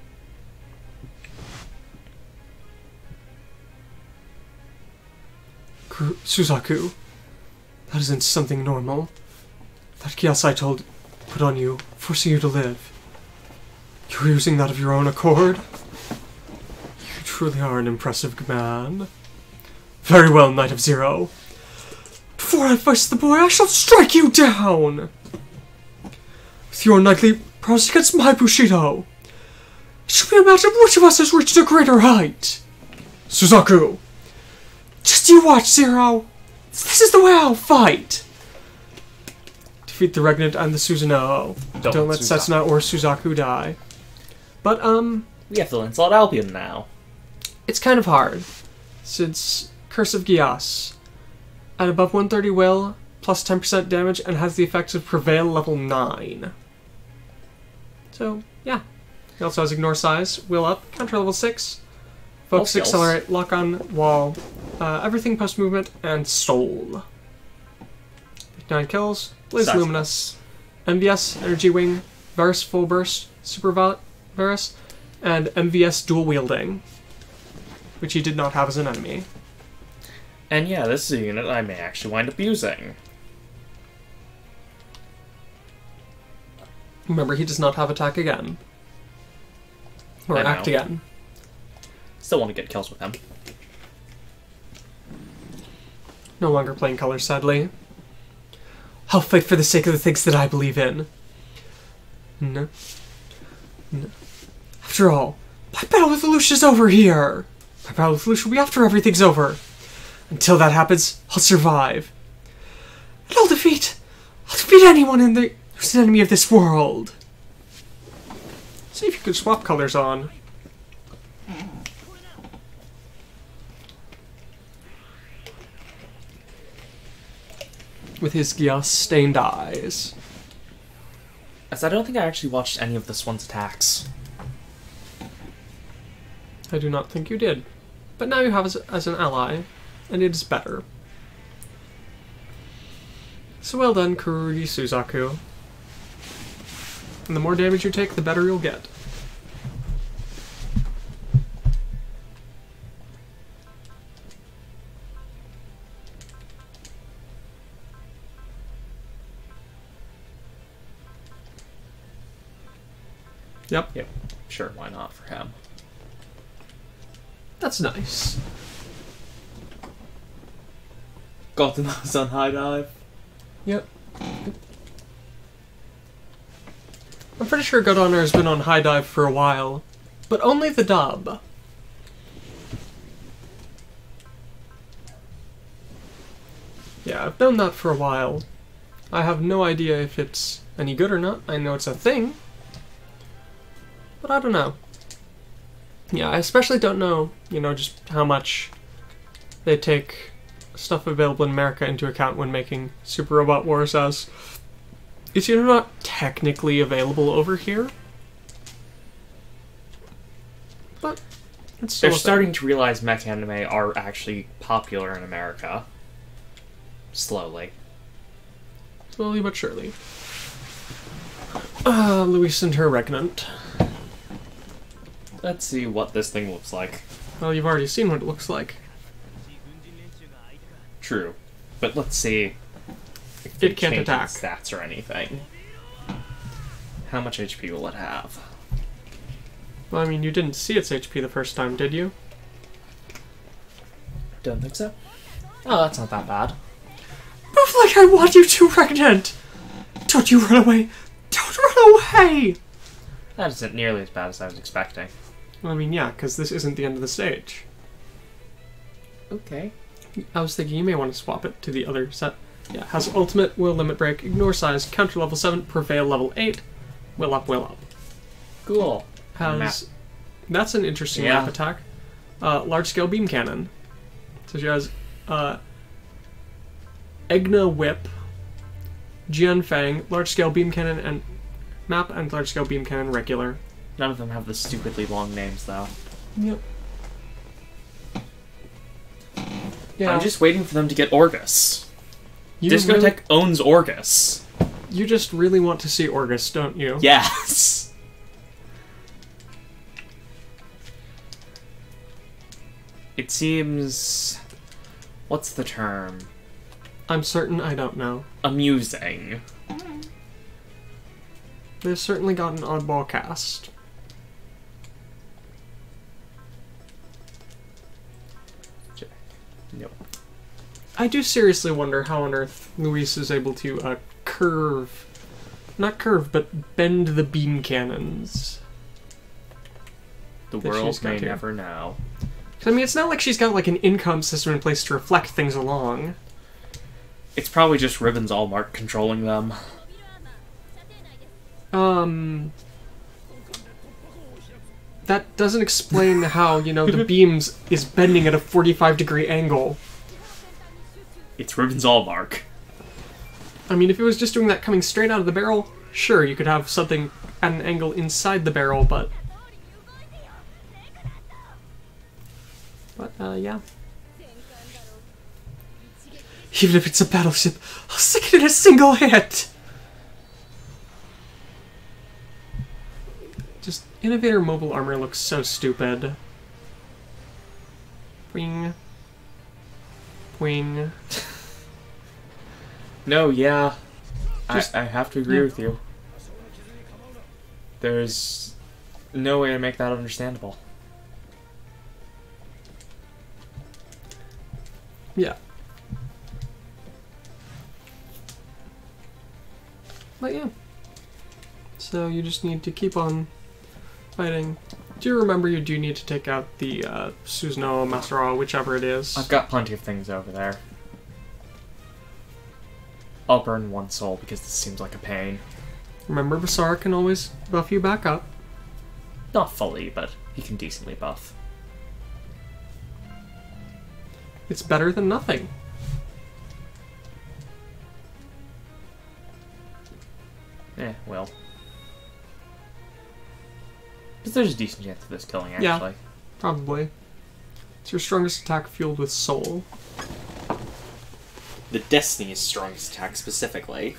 Suzaku. That isn't something normal. That kias I put on you, forcing you to live. You're using that of your own accord? You truly are an impressive man. Very well, Knight of Zero. Before I face the boy, I shall strike you down! With your knightly prowess against my Bushido, should we imagine which of us has reached a greater height? Suzaku! Just you watch, Zero! This is the way I'll fight! Defeat the Regnant and the Susanoo. Don't let Setsuna or Suzaku die. But, we have to Lancelot Albion now. It's kind of hard, since Curse of Gias. At above 130 will, plus 10% damage, and has the effects of Prevail level 9. So, yeah. He also has Ignore Size, Will Up, Counter level 6, Focus, Accelerate, Lock on, Wall, Everything Post-Movement, and Soul. 9 kills, Blaze Luminous, MVS, Energy Wing, Varus Full Burst, Super Varus, and MVS Dual Wielding, which he did not have as an enemy. And yeah, this is a unit I may actually wind up using. Remember, he does not have attack again. Or act again. Still want to get kills with him. No longer playing colors, sadly. I'll fight for the sake of the things that I believe in. No. After all, my battle with Lelouch is over here. My battle with Lelouch will be after everything's over. Until that happens, I'll survive. And I'll defeat anyone who's an enemy of this world. Could swap colors on. With his Gyas-stained eyes. As I don't think I actually watched any of this one's attacks. I do not think you did. But now you have us as an ally, and it is better. So well done, Kurugi Suzaku. And the more damage you take, the better you'll get. Yep. Yep. Sure, why not for him? That's nice. Got the nose on high dive. Yep. I'm pretty sure God Honor has been on high dive for a while, but only the dub. Yeah, I've known that for a while. I have no idea if it's any good or not. I know it's a thing, but I don't know. Yeah, I especially don't know, just how much they take stuff available in America into account when making Super Robot Wars, as it's not technically available over here. But it's still They're starting to realize mech anime are actually popular in America. Slowly. Slowly but surely. Luis and her Regnant. Let's see what this thing looks like. Well, you've already seen what it looks like. True. But let's see if It can't attack. its stats or anything. How much HP will it have? Well, I mean, you didn't see its HP the first time, did you? Don't think so. Oh, that's not that bad. Move like I want you to, Regnant! Don't you run away! Don't run away! That isn't nearly as bad as I was expecting. Well, I mean, yeah, because this isn't the end of the stage. Okay. I was thinking you may want to swap it to the other set. Yeah, has ultimate, will limit break, ignore size, counter level 7, prevail level 8, will up, will up. Cool. Has... That's an interesting Yeah. map attack. Large scale beam cannon. So she has Egna Whip, Jian Fang, large scale beam cannon and map, and large scale beam cannon regular. None of them have the stupidly long names, though. Yep. Yeah. I'm just waiting for them to get Orgus. You Discotech really- owns Orgus. You just really want to see Orgus, don't you? Yes! It seems... What's the term? I'm certain I don't know. Amusing. They've certainly got an oddball cast. Nope. I do seriously wonder how on earth Luis is able to not curve, but bend the beam cannons. The That world she's got may here. never know. 'Cause, I mean, it's not like she's got like an income system in place to reflect things along. It's probably just Ribbon's Allmark controlling them. That doesn't explain how, the beams is bending at a 45-degree angle. It's Ribbon's Allmark. I mean, if it was just doing that coming straight out of the barrel, sure, you could have something at an angle inside the barrel, but... yeah. Even if it's a battleship, I'll sink it in a single hit! Just, Innovator Mobile Armor looks so stupid. Wing. Wing. No, yeah. Just- I have to agree with you. There's no way to make that understandable. Yeah. But yeah. So you just need to keep on fighting. Do remember you do need to take out the Suzuno, Masara, whichever it is. I've got plenty of things over there. I'll burn one soul because this seems like a pain. Remember, Basara can always buff you back up. Not fully, but he can decently buff. It's better than nothing. Well. Because there's a decent chance of this killing, actually. Yeah, probably. It's your strongest attack fueled with soul. The Destiny's strongest attack, specifically.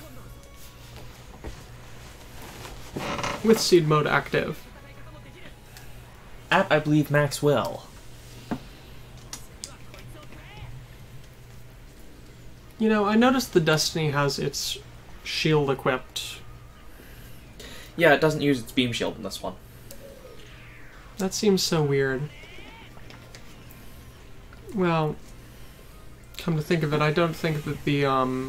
With seed mode active. At, I believe, max will. You know, I noticed the Destiny has its shield equipped. Yeah, it doesn't use its beam shield in this one. That seems so weird. Well, come to think of it, I don't think that the,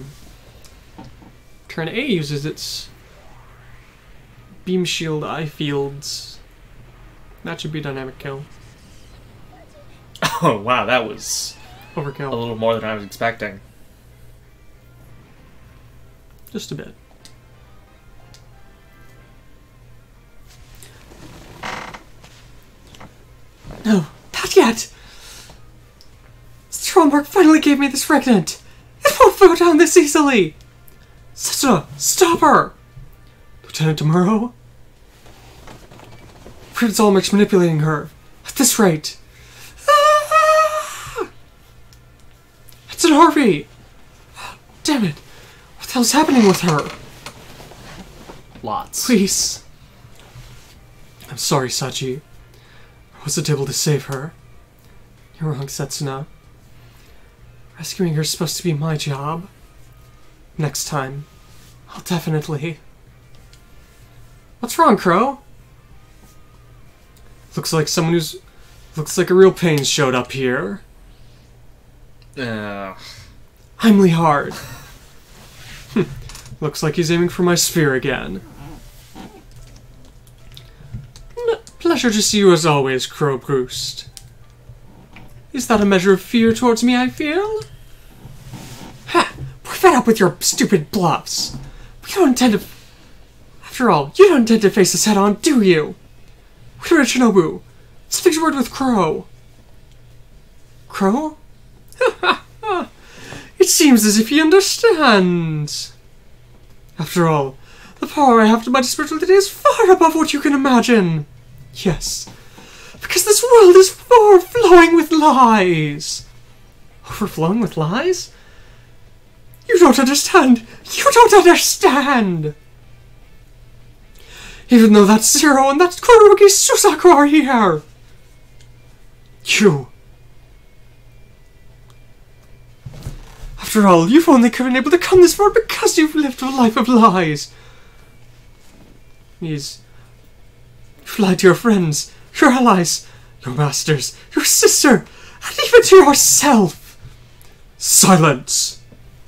turn A uses its beam shield eye fields. That should be dynamic kill. Oh, wow, that was Overkill. a little more than I was expecting. Just a bit. No, not yet! Stromberg finally gave me this regnant! It won't go down this easily! Sister, stop her! Lieutenant Demuro? Prince Almec's manipulating her. At this rate. Ah! It's an Harvey! Damn it! What the hell's happening with her? Lots. Please. I'm sorry, Sachi. I wasn't able to save her. You're wrong, Setsuna. Rescuing her is supposed to be my job. Next time, I'll definitely... What's wrong, Crow? Looks like someone who's... Looks like a real pain showed up here. I'm Lee Hard. Looks like he's aiming for my sphere again. Pleasure to see you as always, Crow Broost. Is that a measure of fear towards me, I feel? Ha! We're fed up with your stupid bluffs. We don't intend to... After all, you don't intend to face us head-on, do you? We're at Shinobu. Something's word with Crow. Crow? It seems as if he understands. After all, the power I have to my disposal today is far above what you can imagine. Yes, because this world is overflowing with lies. Overflowing with lies? You don't understand. You don't understand. Even though that Zero and that Kurugi Susaku are here. You. After all, you've only been able to come this far because you've lived a life of lies. You've lied to your friends, your allies, your masters, your sister, and even to yourself. Silence.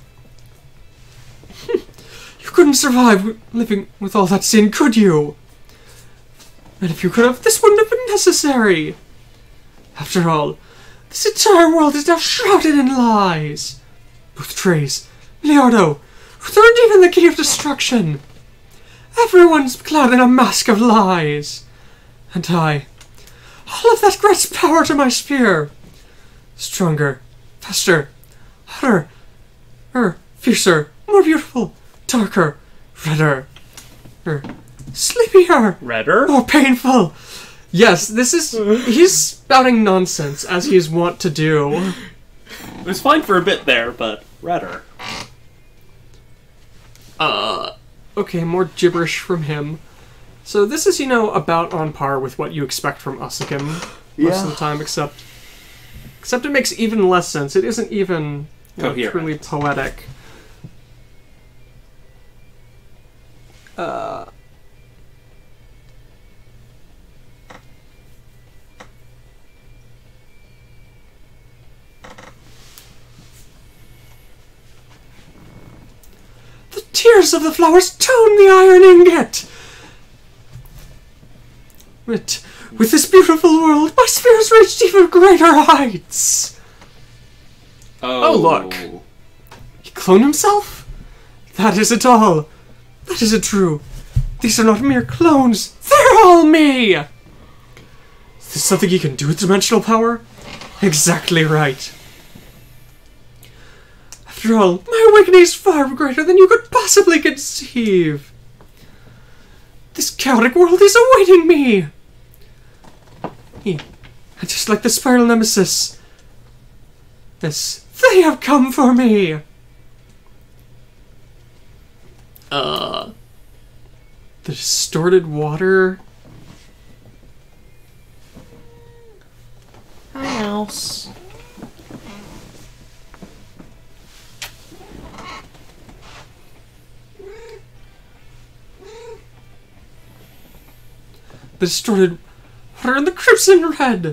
You couldn't survive living with all that sin, could you? And if you could have, this wouldn't have been necessary. After all, this entire world is now shrouded in lies. Both Treize, Milliardo, who turned even the key of destruction. Everyone's clad in a mask of lies. And I, all of that grants power to my spear. Stronger, faster, hotter, fiercer, more beautiful, darker, redder, sleepier, Redder? more painful. Yes, this is... He's spouting nonsense, as he's wont to do. It was fine for a bit there, but redder. Okay, more gibberish from him. So this is, you know, about on par with what you expect from Usakim most of the time, except it makes even less sense. It isn't even truly poetic. The tears of the flowers tone the iron ingot! With this beautiful world, my sphere has reached even greater heights! Oh, look. He cloned himself? That isn't all. That isn't true. These are not mere clones. They're all me! There's something you can do with dimensional power? Exactly right. After all, my awakening is far greater than you could possibly conceive. This chaotic world is awaiting me! And just like the spiral nemesis, they have come for me! The distorted water... House. The distorted water and the crimson red!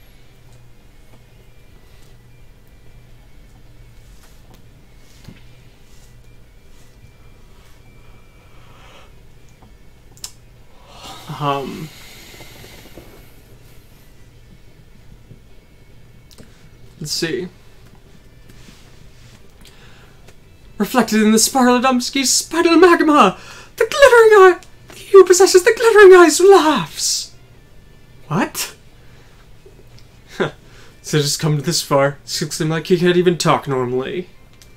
Let's see. Reflected in the spiral Adamski's spiral magma! The glittering eye! He who possesses the glittering eyes laughs! What? Huh. So just come this far. It looks like he can't even talk normally.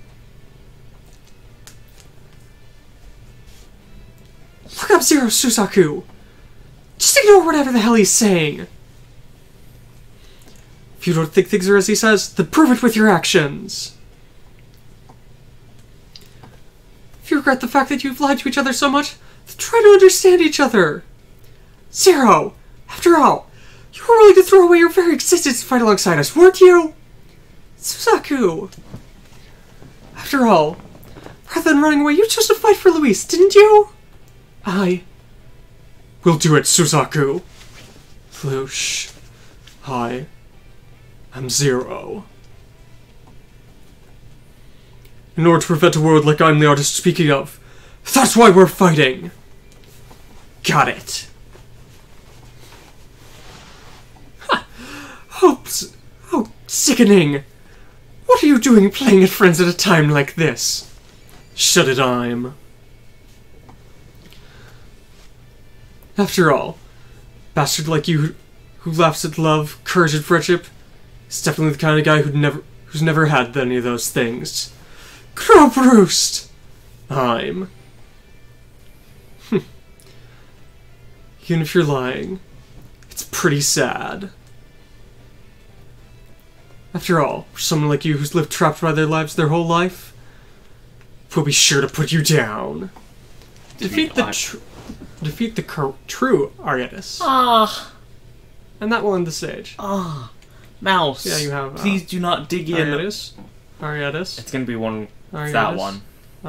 Look up Zero Susaku! Just ignore whatever the hell he's saying! If you don't think things are as he says, then prove it with your actions! If you regret the fact that you've lied to each other so much, then try to understand each other! Zero! After all, you were willing to throw away your very existence to fight alongside us, weren't you? Susaku! After all, rather than running away, you chose to fight for Luis, didn't you? We'll do it, Susaku! Lush. I'm Zero. In order to prevent a world like I'm the artist speaking of, that's why we're fighting! Got it! Ha! Oh, sickening! What are you doing playing at friends at a time like this? Shut it, I'm. After all, bastard like you who laughs at love, courage, and friendship is definitely the kind of guy who's never had any of those things. Crow roost! I'm. Even if you're lying, it's pretty sad. After all, for someone like you who's lived trapped by their lives their whole life, we'll be sure to put you down. Defeat the true Ariadis. And that will end the stage. Mouse. Yeah, you have. Please do not dig in. Ariadis. It's gonna be one. It's that one.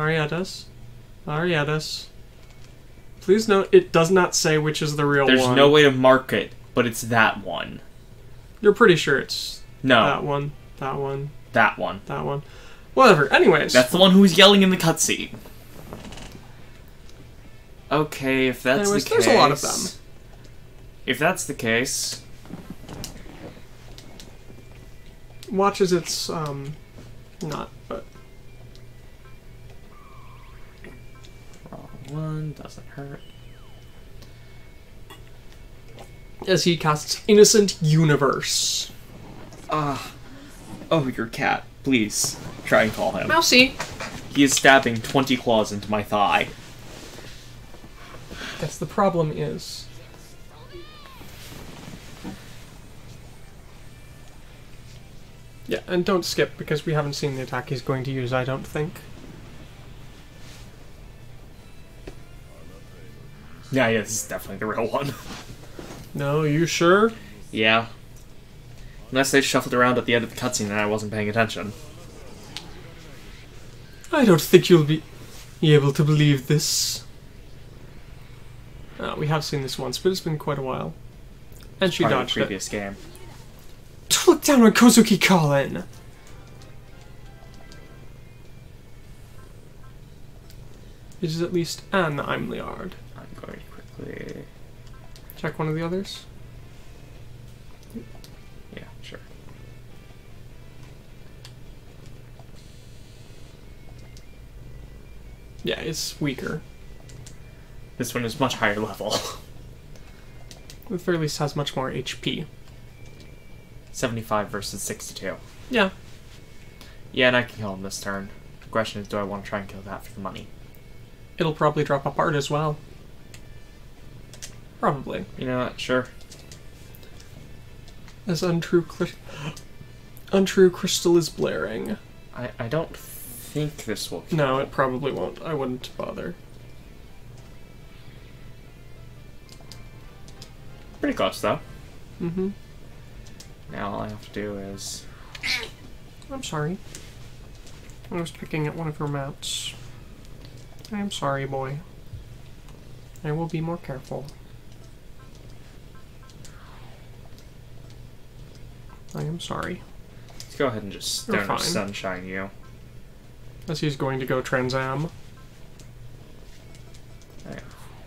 Ariadis. Please note, it does not say which is the real one. There's no way to mark it, but it's that one. You're pretty sure it's no that one. That one. That one. That one. Whatever. Anyways. That's the one who's yelling in the cutscene. Okay, if that's the case... there's a lot of them. If that's the case... Watch as it's, not, but... Wrong one, doesn't hurt. As he casts Innocent Universe. Oh, your cat. Please, try and call him. Mousy! He is stabbing 20 claws into my thigh. Guess the problem is... Yeah, and don't skip, because we haven't seen the attack he's going to use, I don't think. Yeah, this is definitely the real one. No, you sure? Yeah. Unless they shuffled around at the end of the cutscene and I wasn't paying attention. I don't think you'll be able to believe this. We have seen this once, but it's been quite a while. And she dodged the previous game. Don't look down on Kozuki Kalin! It is at least an Milliard. I'm going to quickly... Check one of the others. Yeah, sure. Yeah, it's weaker. This one is much higher level. At the very least has much more HP. 75 versus 62. Yeah. Yeah, and I can kill him this turn. The question is, do I want to try and kill that for the money? It'll probably drop apart as well. Probably. You know what? Sure. As untrue crystal is blaring. I don't think this will kill. No, it probably won't. I wouldn't bother. Pretty close, though. Mm-hmm. Now all I have to do is... I'm sorry. I was picking at one of your mats. I am sorry, boy. I will be more careful. I am sorry. Let's go ahead and just You're Stoner fine. Sunshine you. As he's going to go Trans Am. There.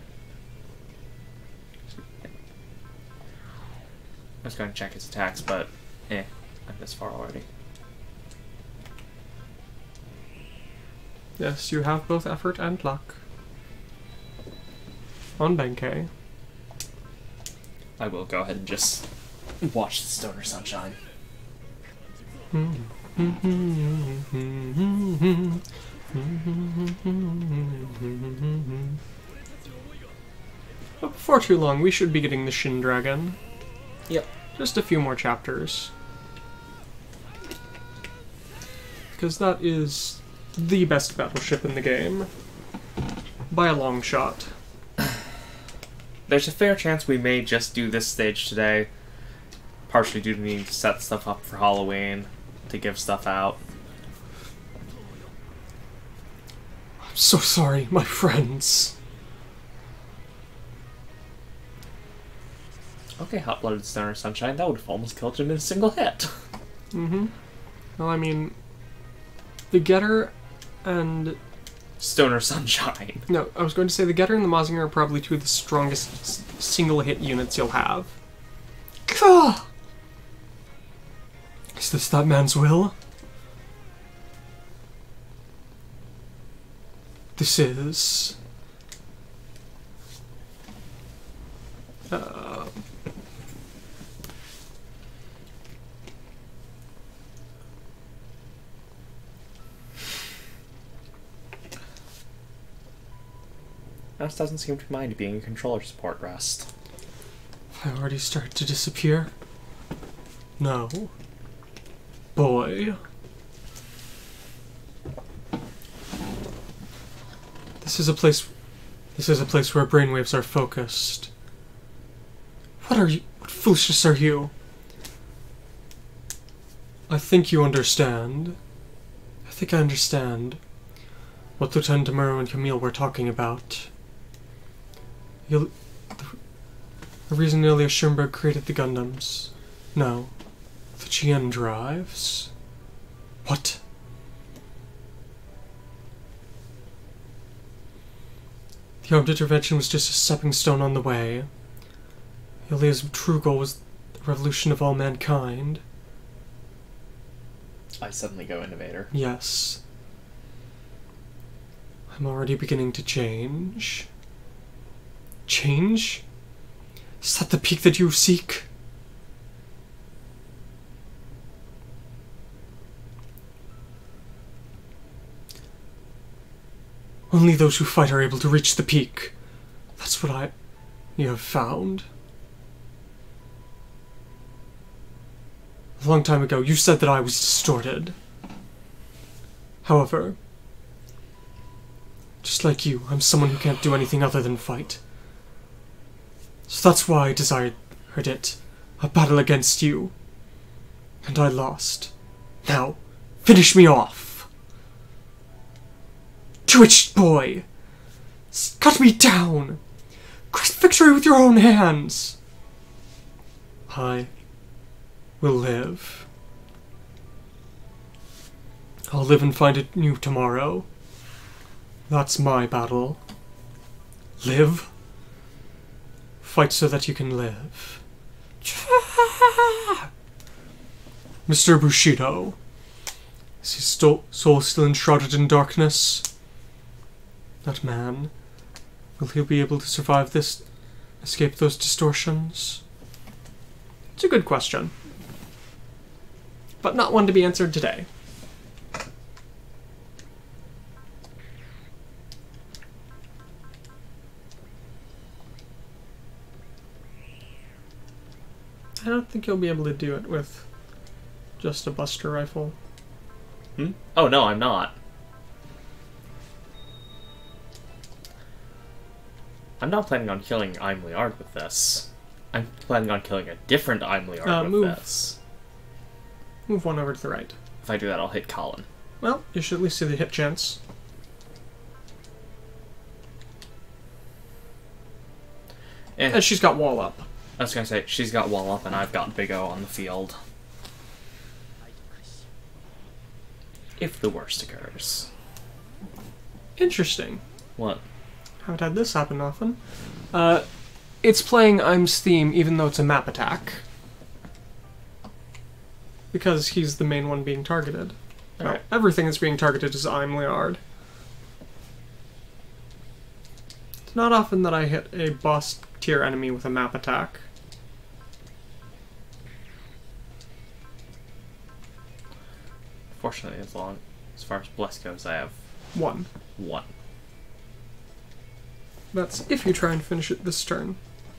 I was going to check his attacks, but I'm this far already. Yes, you have both effort and luck. On Benkei. I will go ahead and just watch the Stoner Sunshine. But before too long, we should be getting the Shin Dragon. Yep. Just a few more chapters. Because that is the best battleship in the game. By a long shot. There's a fair chance we may just do this stage today. Partially due to needing to set stuff up for Halloween. To give stuff out. I'm so sorry, my friends. Okay, Hot-Blooded Stoner Sunshine, that would have almost killed him in a single hit. Mm-hmm. Well, I mean... The Getter and... Stoner Sunshine. No, I was going to say the Getter and the Mazinger are probably two of the strongest single-hit units you'll have. Gah! Is this that man's will? This is... Mouse doesn't seem to mind being a controller support rest. I already started to disappear. No. Boy. This is a place where brainwaves are focused. What are you? What foolishness are you? I think you understand. I think I understand what Lieutenant Amuro and Camille were talking about. The reason Ilya Schoenberg created the Gundams. No. The GN drives? What? The armed intervention was just a stepping stone on the way. Ilya's true goal was the revolution of all mankind. I suddenly go Innovator. Yes. I'm already beginning to change. Change? Is that the peak that you seek? Only those who fight are able to reach the peak. That's what you have found. A long time ago, you said that I was distorted. However, just like you, I'm someone who can't do anything other than fight. So that's why I desired it, a battle against you. And I lost. Now, finish me off! Twitched boy! Cut me down! Crest victory with your own hands! I will live. I'll live and find it new tomorrow. That's my battle. Live. Fight so that you can live. Mr. Bushido. Is his soul still enshrouded in darkness? That man. Will he be able to survive this? Escape those distortions? It's a good question. but not one to be answered today. I don't think you'll be able to do it with just a Buster Rifle. Hmm? Oh, no, I'm not. I'm not planning on killing Milliardo with this. I'm planning on killing a different Milliardo with move. this. Move one over to the right. If I do that, I'll hit Colin. Well, you should at least see the hit chance. And she's got wall up. I was gonna say, she's got wall up and I've got Big O on the field. If the worst occurs. Interesting. What? Haven't had this happen often. It's playing Im's theme even though it's a map attack. Because he's the main one being targeted. Alright. Well, everything that's being targeted is Milliardo. It's not often that I hit a boss tier enemy with a map attack. Fortunately, as far as Bless goes, I have One. one. That's if you try and finish it this turn.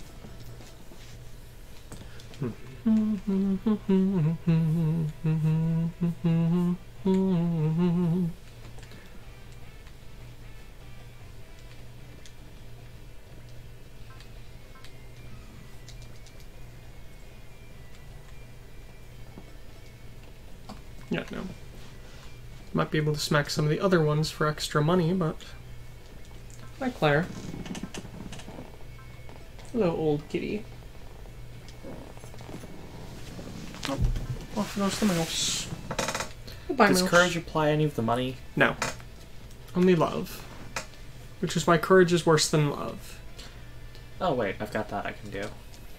Yeah, no. Might be able to smack some of the other ones for extra money, but... Hi, Claire. Hello, old kitty. Oh, off goes the mouse. Goodbye, Does mouse. courage apply any of the money? No. Only love. Which is why courage is worse than love. Oh wait, I've got that I can do.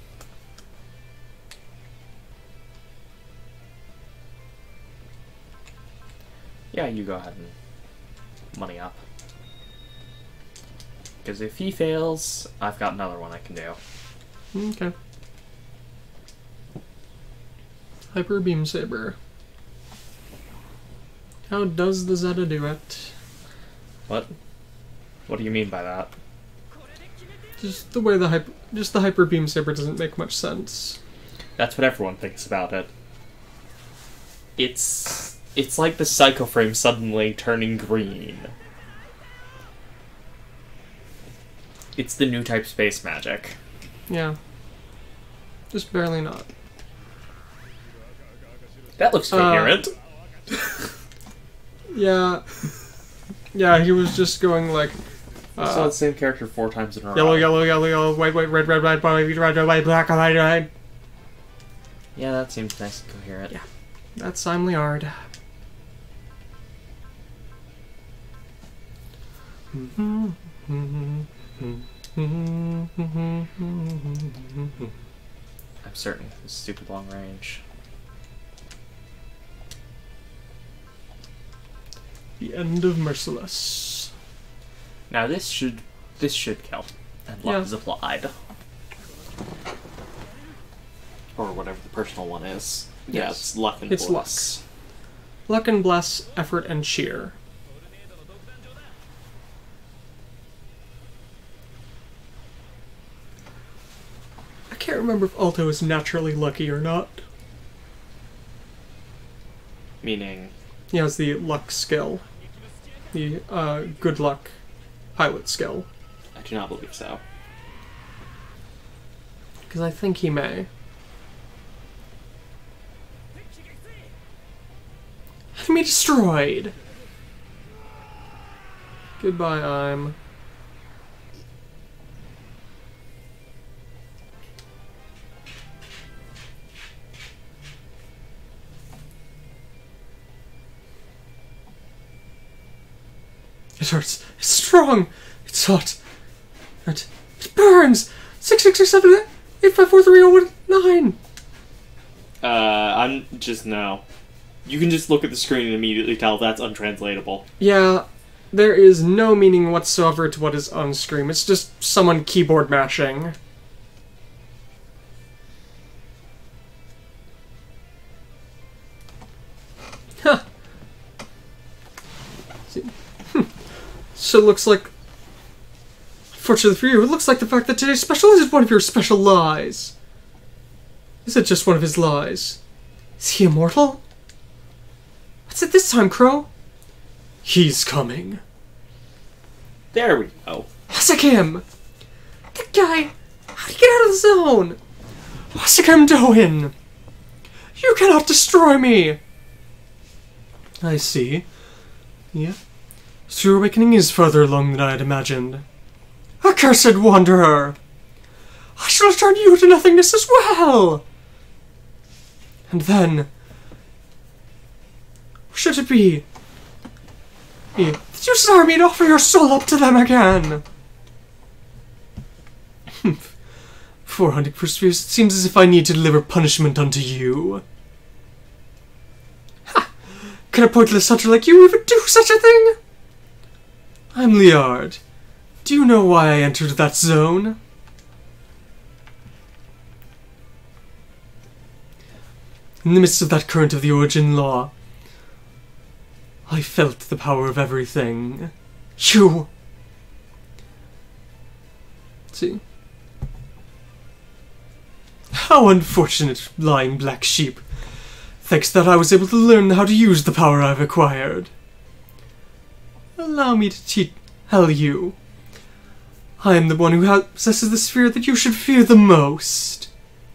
Yeah, you go ahead and money up. Because if he fails, I've got another one I can do. Okay. Hyper Beam Saber. How does the Zeta do it? What? What do you mean by that? Just the way the Hyper Beam Saber doesn't make much sense. That's what everyone thinks about it. It's like the Psycho Frame suddenly turning green. It's the new type space magic. Yeah. Just barely not. That looks coherent. Yeah. Yeah, he was just going like... I saw the same character 4 times in a row. Yellow, yellow, yellow, yellow, white, white, red, red, red, white, red, red, white, black, white, red. Yeah, that seems nice and coherent. Yeah. That's Milliardo. I'm certain it's stupid long range. The end of Merciless. Now this should kill, and luck Yeah. is applied, or whatever the personal one is. Yeah, Yes. it's luck and It's bliss. Luck and bless, effort and cheer. I can't remember if Alto is naturally lucky or not. Meaning, He has the luck skill. The good luck pilot skill. I do not believe so. Because I think he may. Enemy destroyed! Goodbye, I'm. It hurts. It's strong. It's hot. It burns. 6667 8543019. I'm just no. You can just look at the screen and immediately tell that's untranslatable. Yeah, there is no meaning whatsoever to what is on screen. It's just someone keyboard mashing. So it looks like... Fortunately for you, it looks like the fact that today's special is one of your special lies. Is it just one of his lies? Is he immortal? What's it this time, Crow? He's coming. There we go. Wasakim! That guy! How'd he get out of the zone? Wasakim Doin! You cannot destroy me! I see. Yeah. So your awakening is further along than I had imagined. Accursed wanderer! I shall turn you to nothingness as well! And then... What should it be? Did you desire me to offer your soul up to them again? 400 perspectives, it seems as if I need to deliver punishment unto you. Ha! Can a pointless hunter like you even do such a thing? I'm Liard. Do you know why I entered that zone? In the midst of that current of the origin law, I felt the power of everything. You! See? How unfortunate, lying black sheep. Thanks that I was able to learn how to use the power I've acquired. Allow me to tell you. I am the one who possesses the sphere that you should fear the most.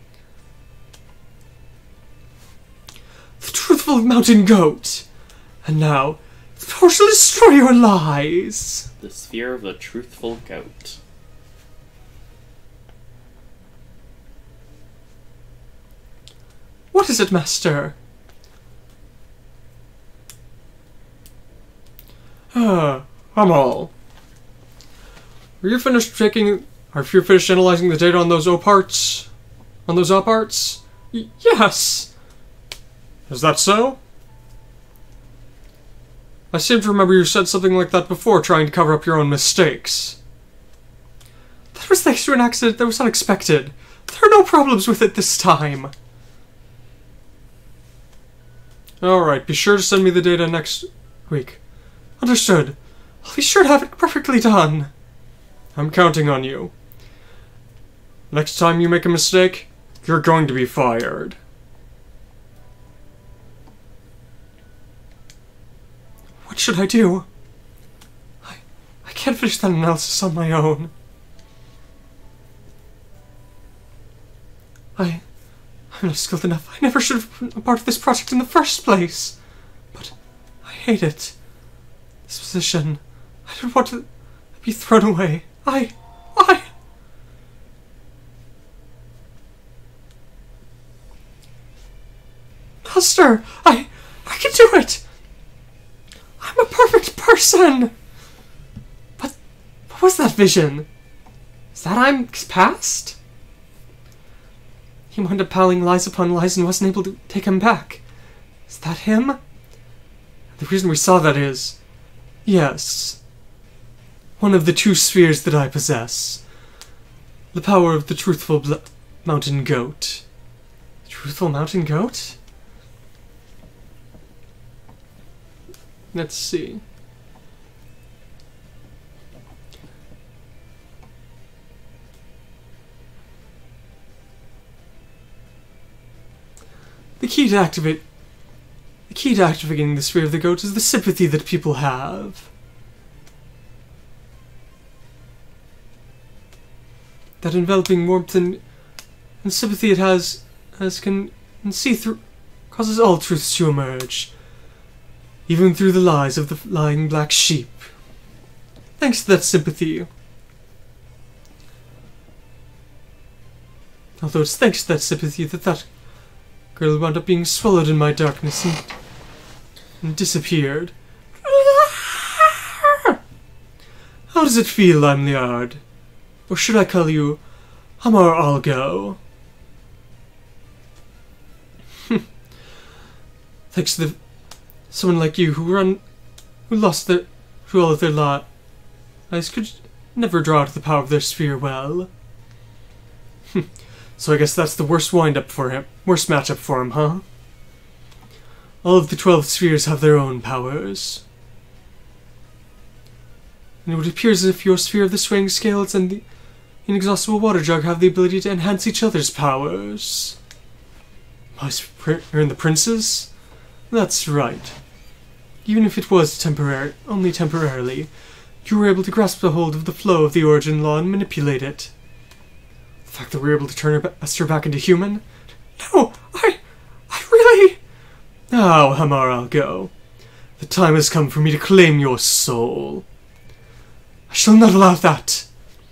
The truthful mountain goat. And now, the power shall destroy your lies. The sphere of the truthful goat. What is it, Master? Amal. Are you finished analyzing the data on those O-parts? On those O-parts? Yes! Is that so? I seem to remember you said something like that before, trying to cover up your own mistakes. That was thanks to an accident that was unexpected. There are no problems with it this time. Alright, be sure to send me the data next week. Understood. I'll be sure to have it perfectly done. I'm counting on you. Next time you make a mistake, you're going to be fired. What should I do? I can't finish that analysis on my own. I'm not skilled enough. I never should have been a part of this project in the first place. But I hate it. This position. I don't want to be thrown away. Master! I can do it! I'm a perfect person! But what was that vision? Is that I'm past? He wound up piling lies upon lies and wasn't able to take him back. Is that him? The reason we saw that is... Yes. One of the two spheres that I possess. The power of the truthful mountain goat. Truthful mountain goat? Let's see. The key to activating the sphere of the goat is the sympathy that people have. That enveloping warmth and sympathy it has can see through, causes all truths to emerge, even through the lies of the lying black sheep. Thanks to that sympathy. Although it's thanks to that sympathy that girl wound up being swallowed in my darkness and disappeared. How does it feel, I'm Liard? Or should I call you Amar Algo? Thanks to someone like you who lost all of their lives could never draw out the power of their sphere well. So I guess that's the worst wind-up for him. Worst matchup for him, huh? All of the 12 spheres have their own powers. And it would appear as if your sphere of the swaying scales and the inexhaustible water jug have the ability to enhance each other's powers. And the prince's? That's right. Even if it was only temporarily, you were able to grasp a hold of the flow of the origin law and manipulate it. The fact that we were able to turn Esther back into human? No, I really... Now, Hamar, I'll go. The time has come for me to claim your soul. I shall not allow that.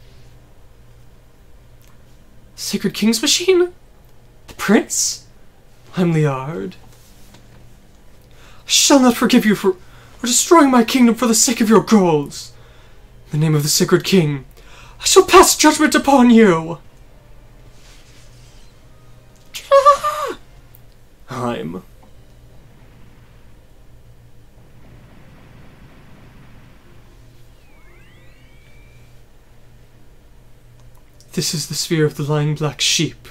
Sacred King's machine? The prince? I'm Liard. I shall not forgive you for destroying my kingdom for the sake of your goals. In the name of the Sacred King, I shall pass judgment upon you. I'm... This is the sphere of the lying black sheep.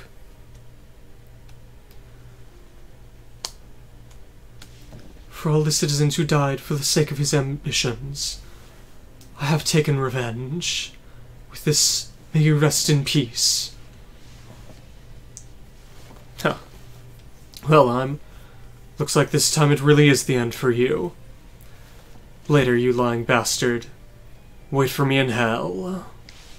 For all the citizens who died for the sake of his ambitions, I have taken revenge. With this, may you rest in peace. Huh. Well, looks like this time it really is the end for you. Later, you lying bastard. Wait for me in hell.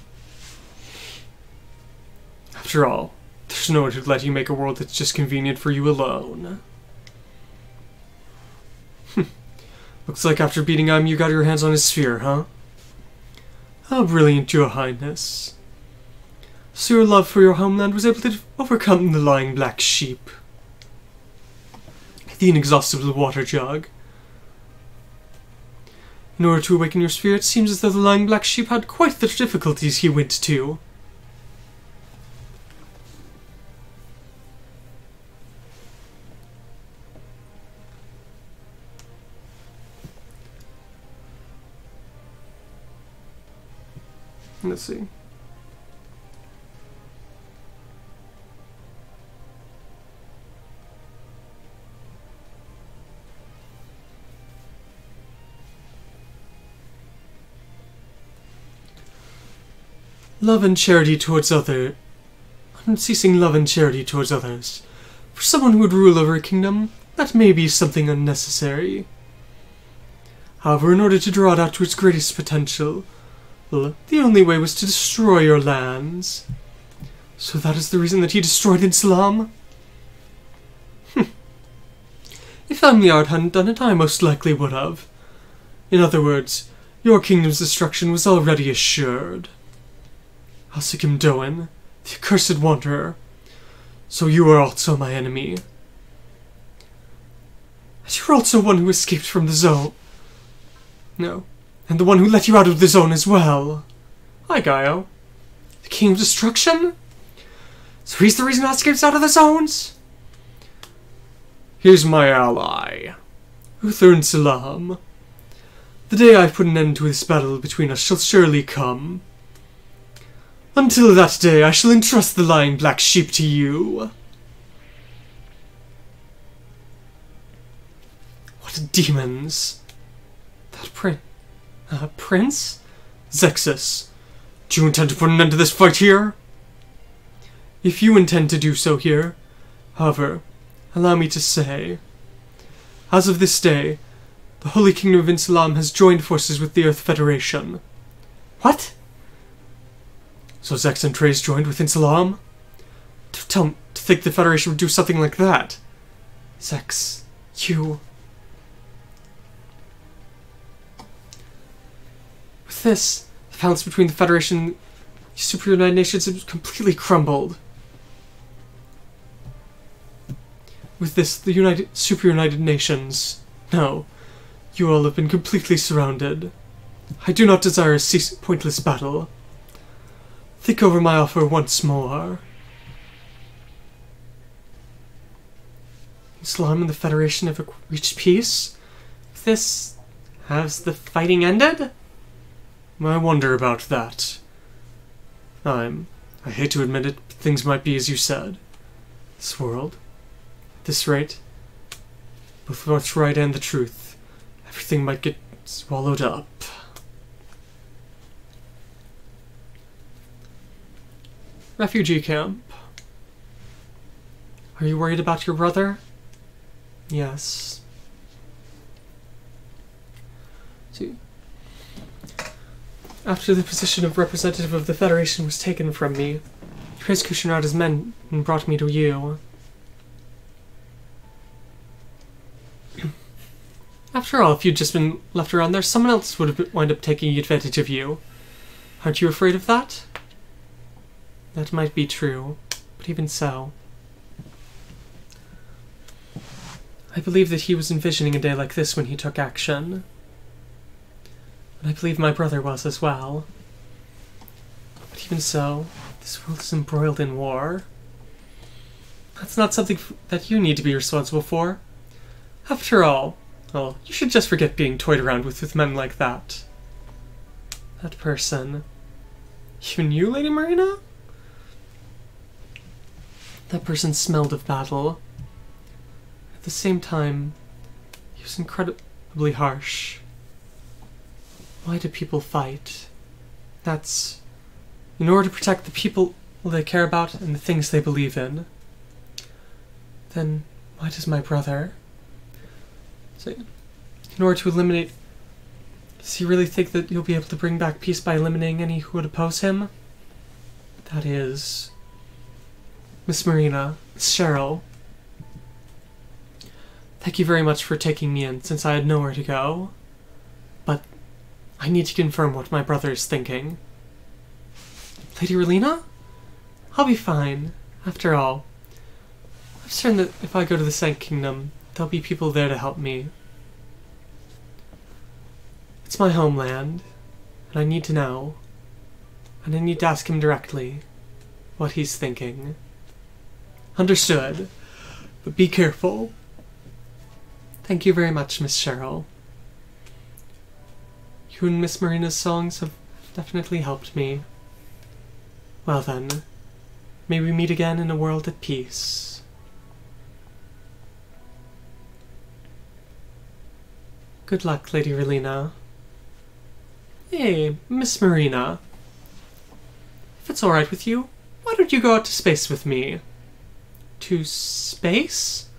After all, there's no one who'd let you make a world that's just convenient for you alone. Looks like after beating him, you got your hands on his sphere, huh? How brilliant, your highness. So your love for your homeland was able to overcome the lying black sheep. The inexhaustible water jug. In order to awaken your sphere, it seems as though the lying black sheep had quite the difficulties he went to. Let's see. Love and charity towards unceasing love and charity towards others. For someone who would rule over a kingdom, that may be something unnecessary. However, in order to draw it out to its greatest potential, the only way was to destroy your lands. So that is the reason that he destroyed Islam? If Milliard hadn't done it, I most likely would have. In other words, your kingdom's destruction was already assured. Hasikim Doan, the accursed wanderer. So you are also my enemy. And you're also one who escaped from the zone. No. And the one who let you out of the zone as well. Hi, Gaio. The King of Destruction? So he's the reason I escapes out of the zones? Here's my ally, Uther and Salam. The day I've put an end to this battle between us shall surely come. Until that day, I shall entrust the lying black sheep to you. What demons. That Prince? ZEXIS, do you intend to put an end to this fight here? If you intend to do so here, however, allow me to say, as of this day, the Holy Kingdom of Insalam has joined forces with the Earth Federation. What? So ZEX and Treize joined with Insalam? To think the Federation would do something like that. ZEX, you... With this, the balance between the Federation and the Super United Nations has completely crumbled. With this, the Super United Nations... No, you all have been completely surrounded. I do not desire a pointless battle. Think over my offer once more. Islam and the Federation have reached peace? With this, has the fighting ended? I wonder about that. I hate to admit it, but things might be as you said. This world, at this rate, both what's right and the truth, everything might get swallowed up. Refugee camp. Are you worried about your brother? Yes. See. After the position of representative of the Federation was taken from me, Treize Kushinada's men brought me to you. After all, if you'd just been left around there, someone else would have wound up taking advantage of you. Aren't you afraid of that? That might be true, but even so. I believe that he was envisioning a day like this when he took action. And I believe my brother was as well. But even so, this world is embroiled in war. That's not something that you need to be responsible for. After all, well, you should just forget being toyed around with men like that. That person. Even you, Lady Marina? That person smelled of battle. At the same time, he was incredibly harsh. Why do people fight? That's in order to protect the people they care about and the things they believe in. Then why does my brother? So, in order to eliminate... Does he really think that you'll be able to bring back peace by eliminating any who would oppose him? That is... Miss Marina, Miss Cheryl. Thank you very much for taking me in, since I had nowhere to go. But I need to confirm what my brother is thinking. Lady Relina? I'll be fine. After all, I've certain that if I go to the Sank Kingdom, there'll be people there to help me. It's my homeland, and I need to know. And I need to ask him directly what he's thinking. Understood. But be careful. Thank you very much, Miss Cheryl. You and Miss Marina's songs have definitely helped me. Well then, may we meet again in a world at peace. Good luck, Lady Relina. Hey, Miss Marina. If it's alright with you, why don't you go out to space with me? To space?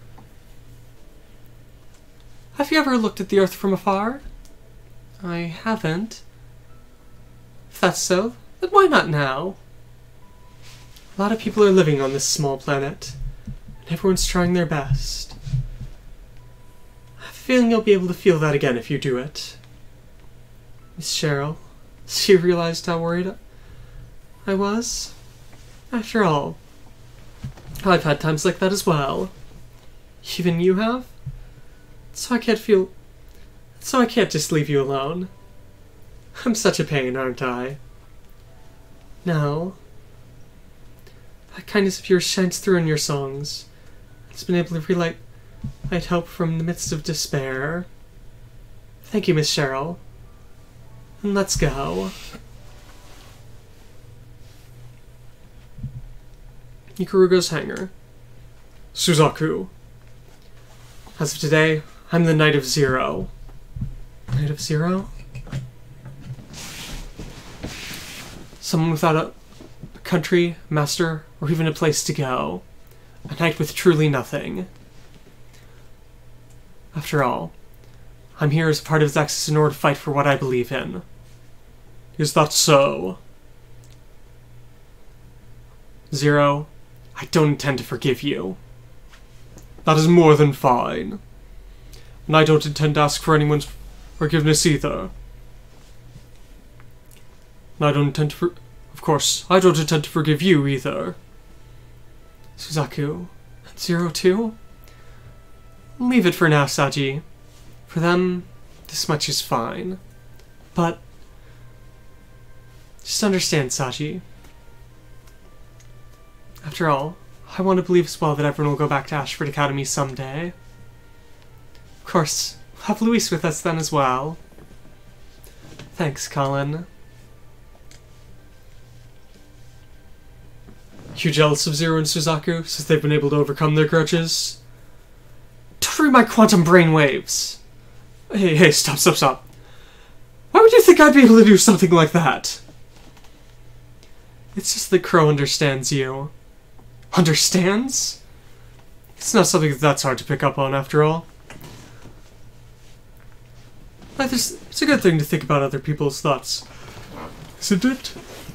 Have you ever looked at the Earth from afar? I haven't. If that's so, then why not now? A lot of people are living on this small planet, and everyone's trying their best. I have a feeling you'll be able to feel that again if you do it. Miss Cheryl, she realized how worried I was. After all, I've had times like that as well. Even you have? So I can't just leave you alone. I'm such a pain, aren't I? No. That kindness of yours shines through in your songs. It's been able to relight hope from the midst of despair. Thank you, Miss Cheryl. And let's go. Ikurugo's hangar. Suzaku. As of today, I'm the Knight of Zero. Knight of Zero? Someone without a country, master, or even a place to go. A knight with truly nothing. After all, I'm here as part of ZEXIS in order to fight for what I believe in. Is that so? Zero, I don't intend to forgive you. That is more than fine. And I don't intend to ask for anyone's forgiveness either. And I don't intend to of course, I don't intend to forgive you either. Suzaku, and Zero too? Leave it for now, Saji. For them, this much is fine. But just understand, Saji. After all, I want to believe as well that everyone will go back to Ashford Academy someday. Of course, we'll have Luis with us then as well. Thanks, Colin. You jealous of Zero and Suzaku, since they've been able to overcome their grudges? Don't read my quantum brainwaves! Hey, stop. Why would you think I'd be able to do something like that? It's just that Crow understands you. Understands? It's not something that's hard to pick up on, after all. But it's a good thing to think about other people's thoughts. Isn't it?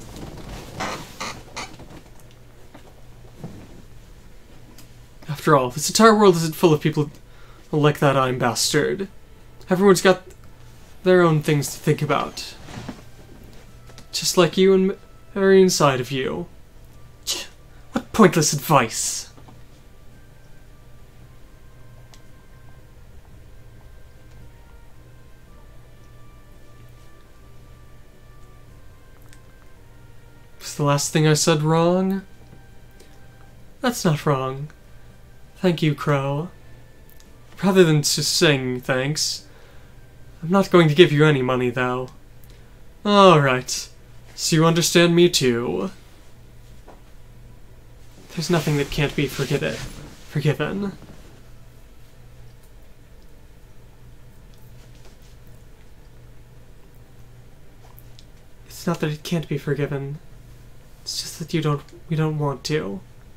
After all, this entire world isn't full of people like that I'm bastard. Everyone's got their own things to think about. Just like you and every inside of you. What pointless advice. Was the last thing I said wrong? That's not wrong. Thank you, Crow. Rather than just saying thanks, I'm not going to give you any money, though. Alright. So you understand me, too. There's nothing that can't be forgiven. It's not that it can't be forgiven. It's just that we don't want to.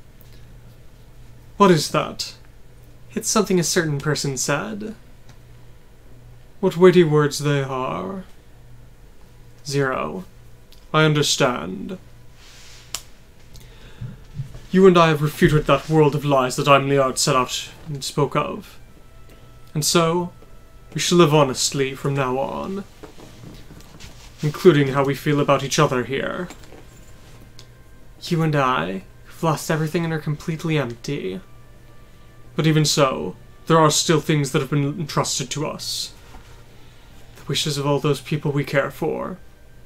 What is that? It's something a certain person said. What witty words they are. Zero. I understand. You and I have refuted that world of lies that Milliardo set out and spoke of. And so, we shall live honestly from now on. Including how we feel about each other here. You and I have lost everything and are completely empty. But even so, there are still things that have been entrusted to us. The wishes of all those people we care for.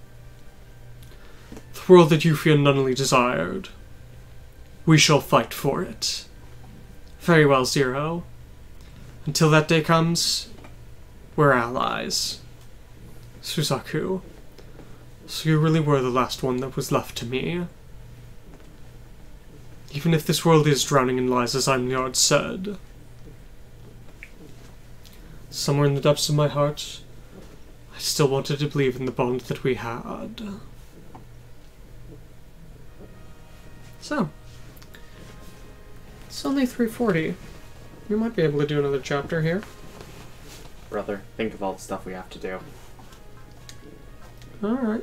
The world that you fondly desired. We shall fight for it. Very well, Zero. Until that day comes, we're allies. Suzaku. So you really were the last one that was left to me. Even if this world is drowning in lies, as Milliardo said. Somewhere in the depths of my heart, I still wanted to believe in the bond that we had. So, it's only 3:40. We might be able to do another chapter here. Brother, think of all the stuff we have to do. Alright.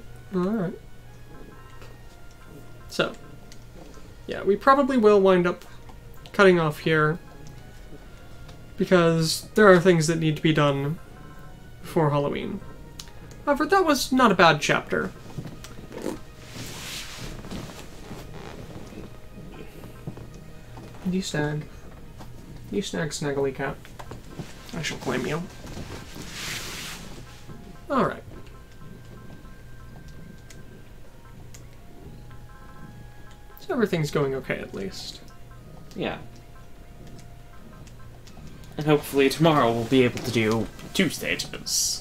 So, yeah, we probably will wind up cutting off here, because there are things that need to be done before Halloween. However, that was not a bad chapter. You snag. You snag, Snaggly Cat. I shall claim you. Alright. So everything's going okay, at least. Yeah. And hopefully tomorrow we'll be able to do 2 stages.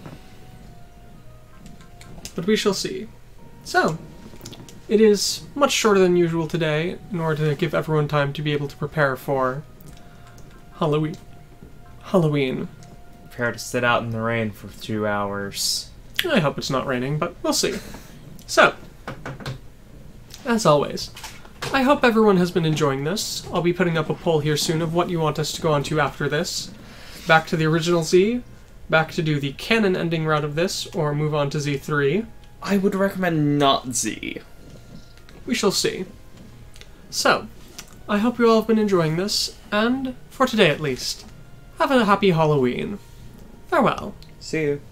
But we shall see. So, it is much shorter than usual today, in order to give everyone time to be able to prepare for Halloween. Prepare to sit out in the rain for 2 hours. I hope it's not raining, but we'll see. So, as always, I hope everyone has been enjoying this. I'll be putting up a poll here soon of what you want us to go on to after this. Back to the original Z, back to do the canon ending route of this, or move on to Z3. I would recommend not Z. We shall see. So, I hope you all have been enjoying this, and, for today at least, have a happy Halloween. Farewell. See you.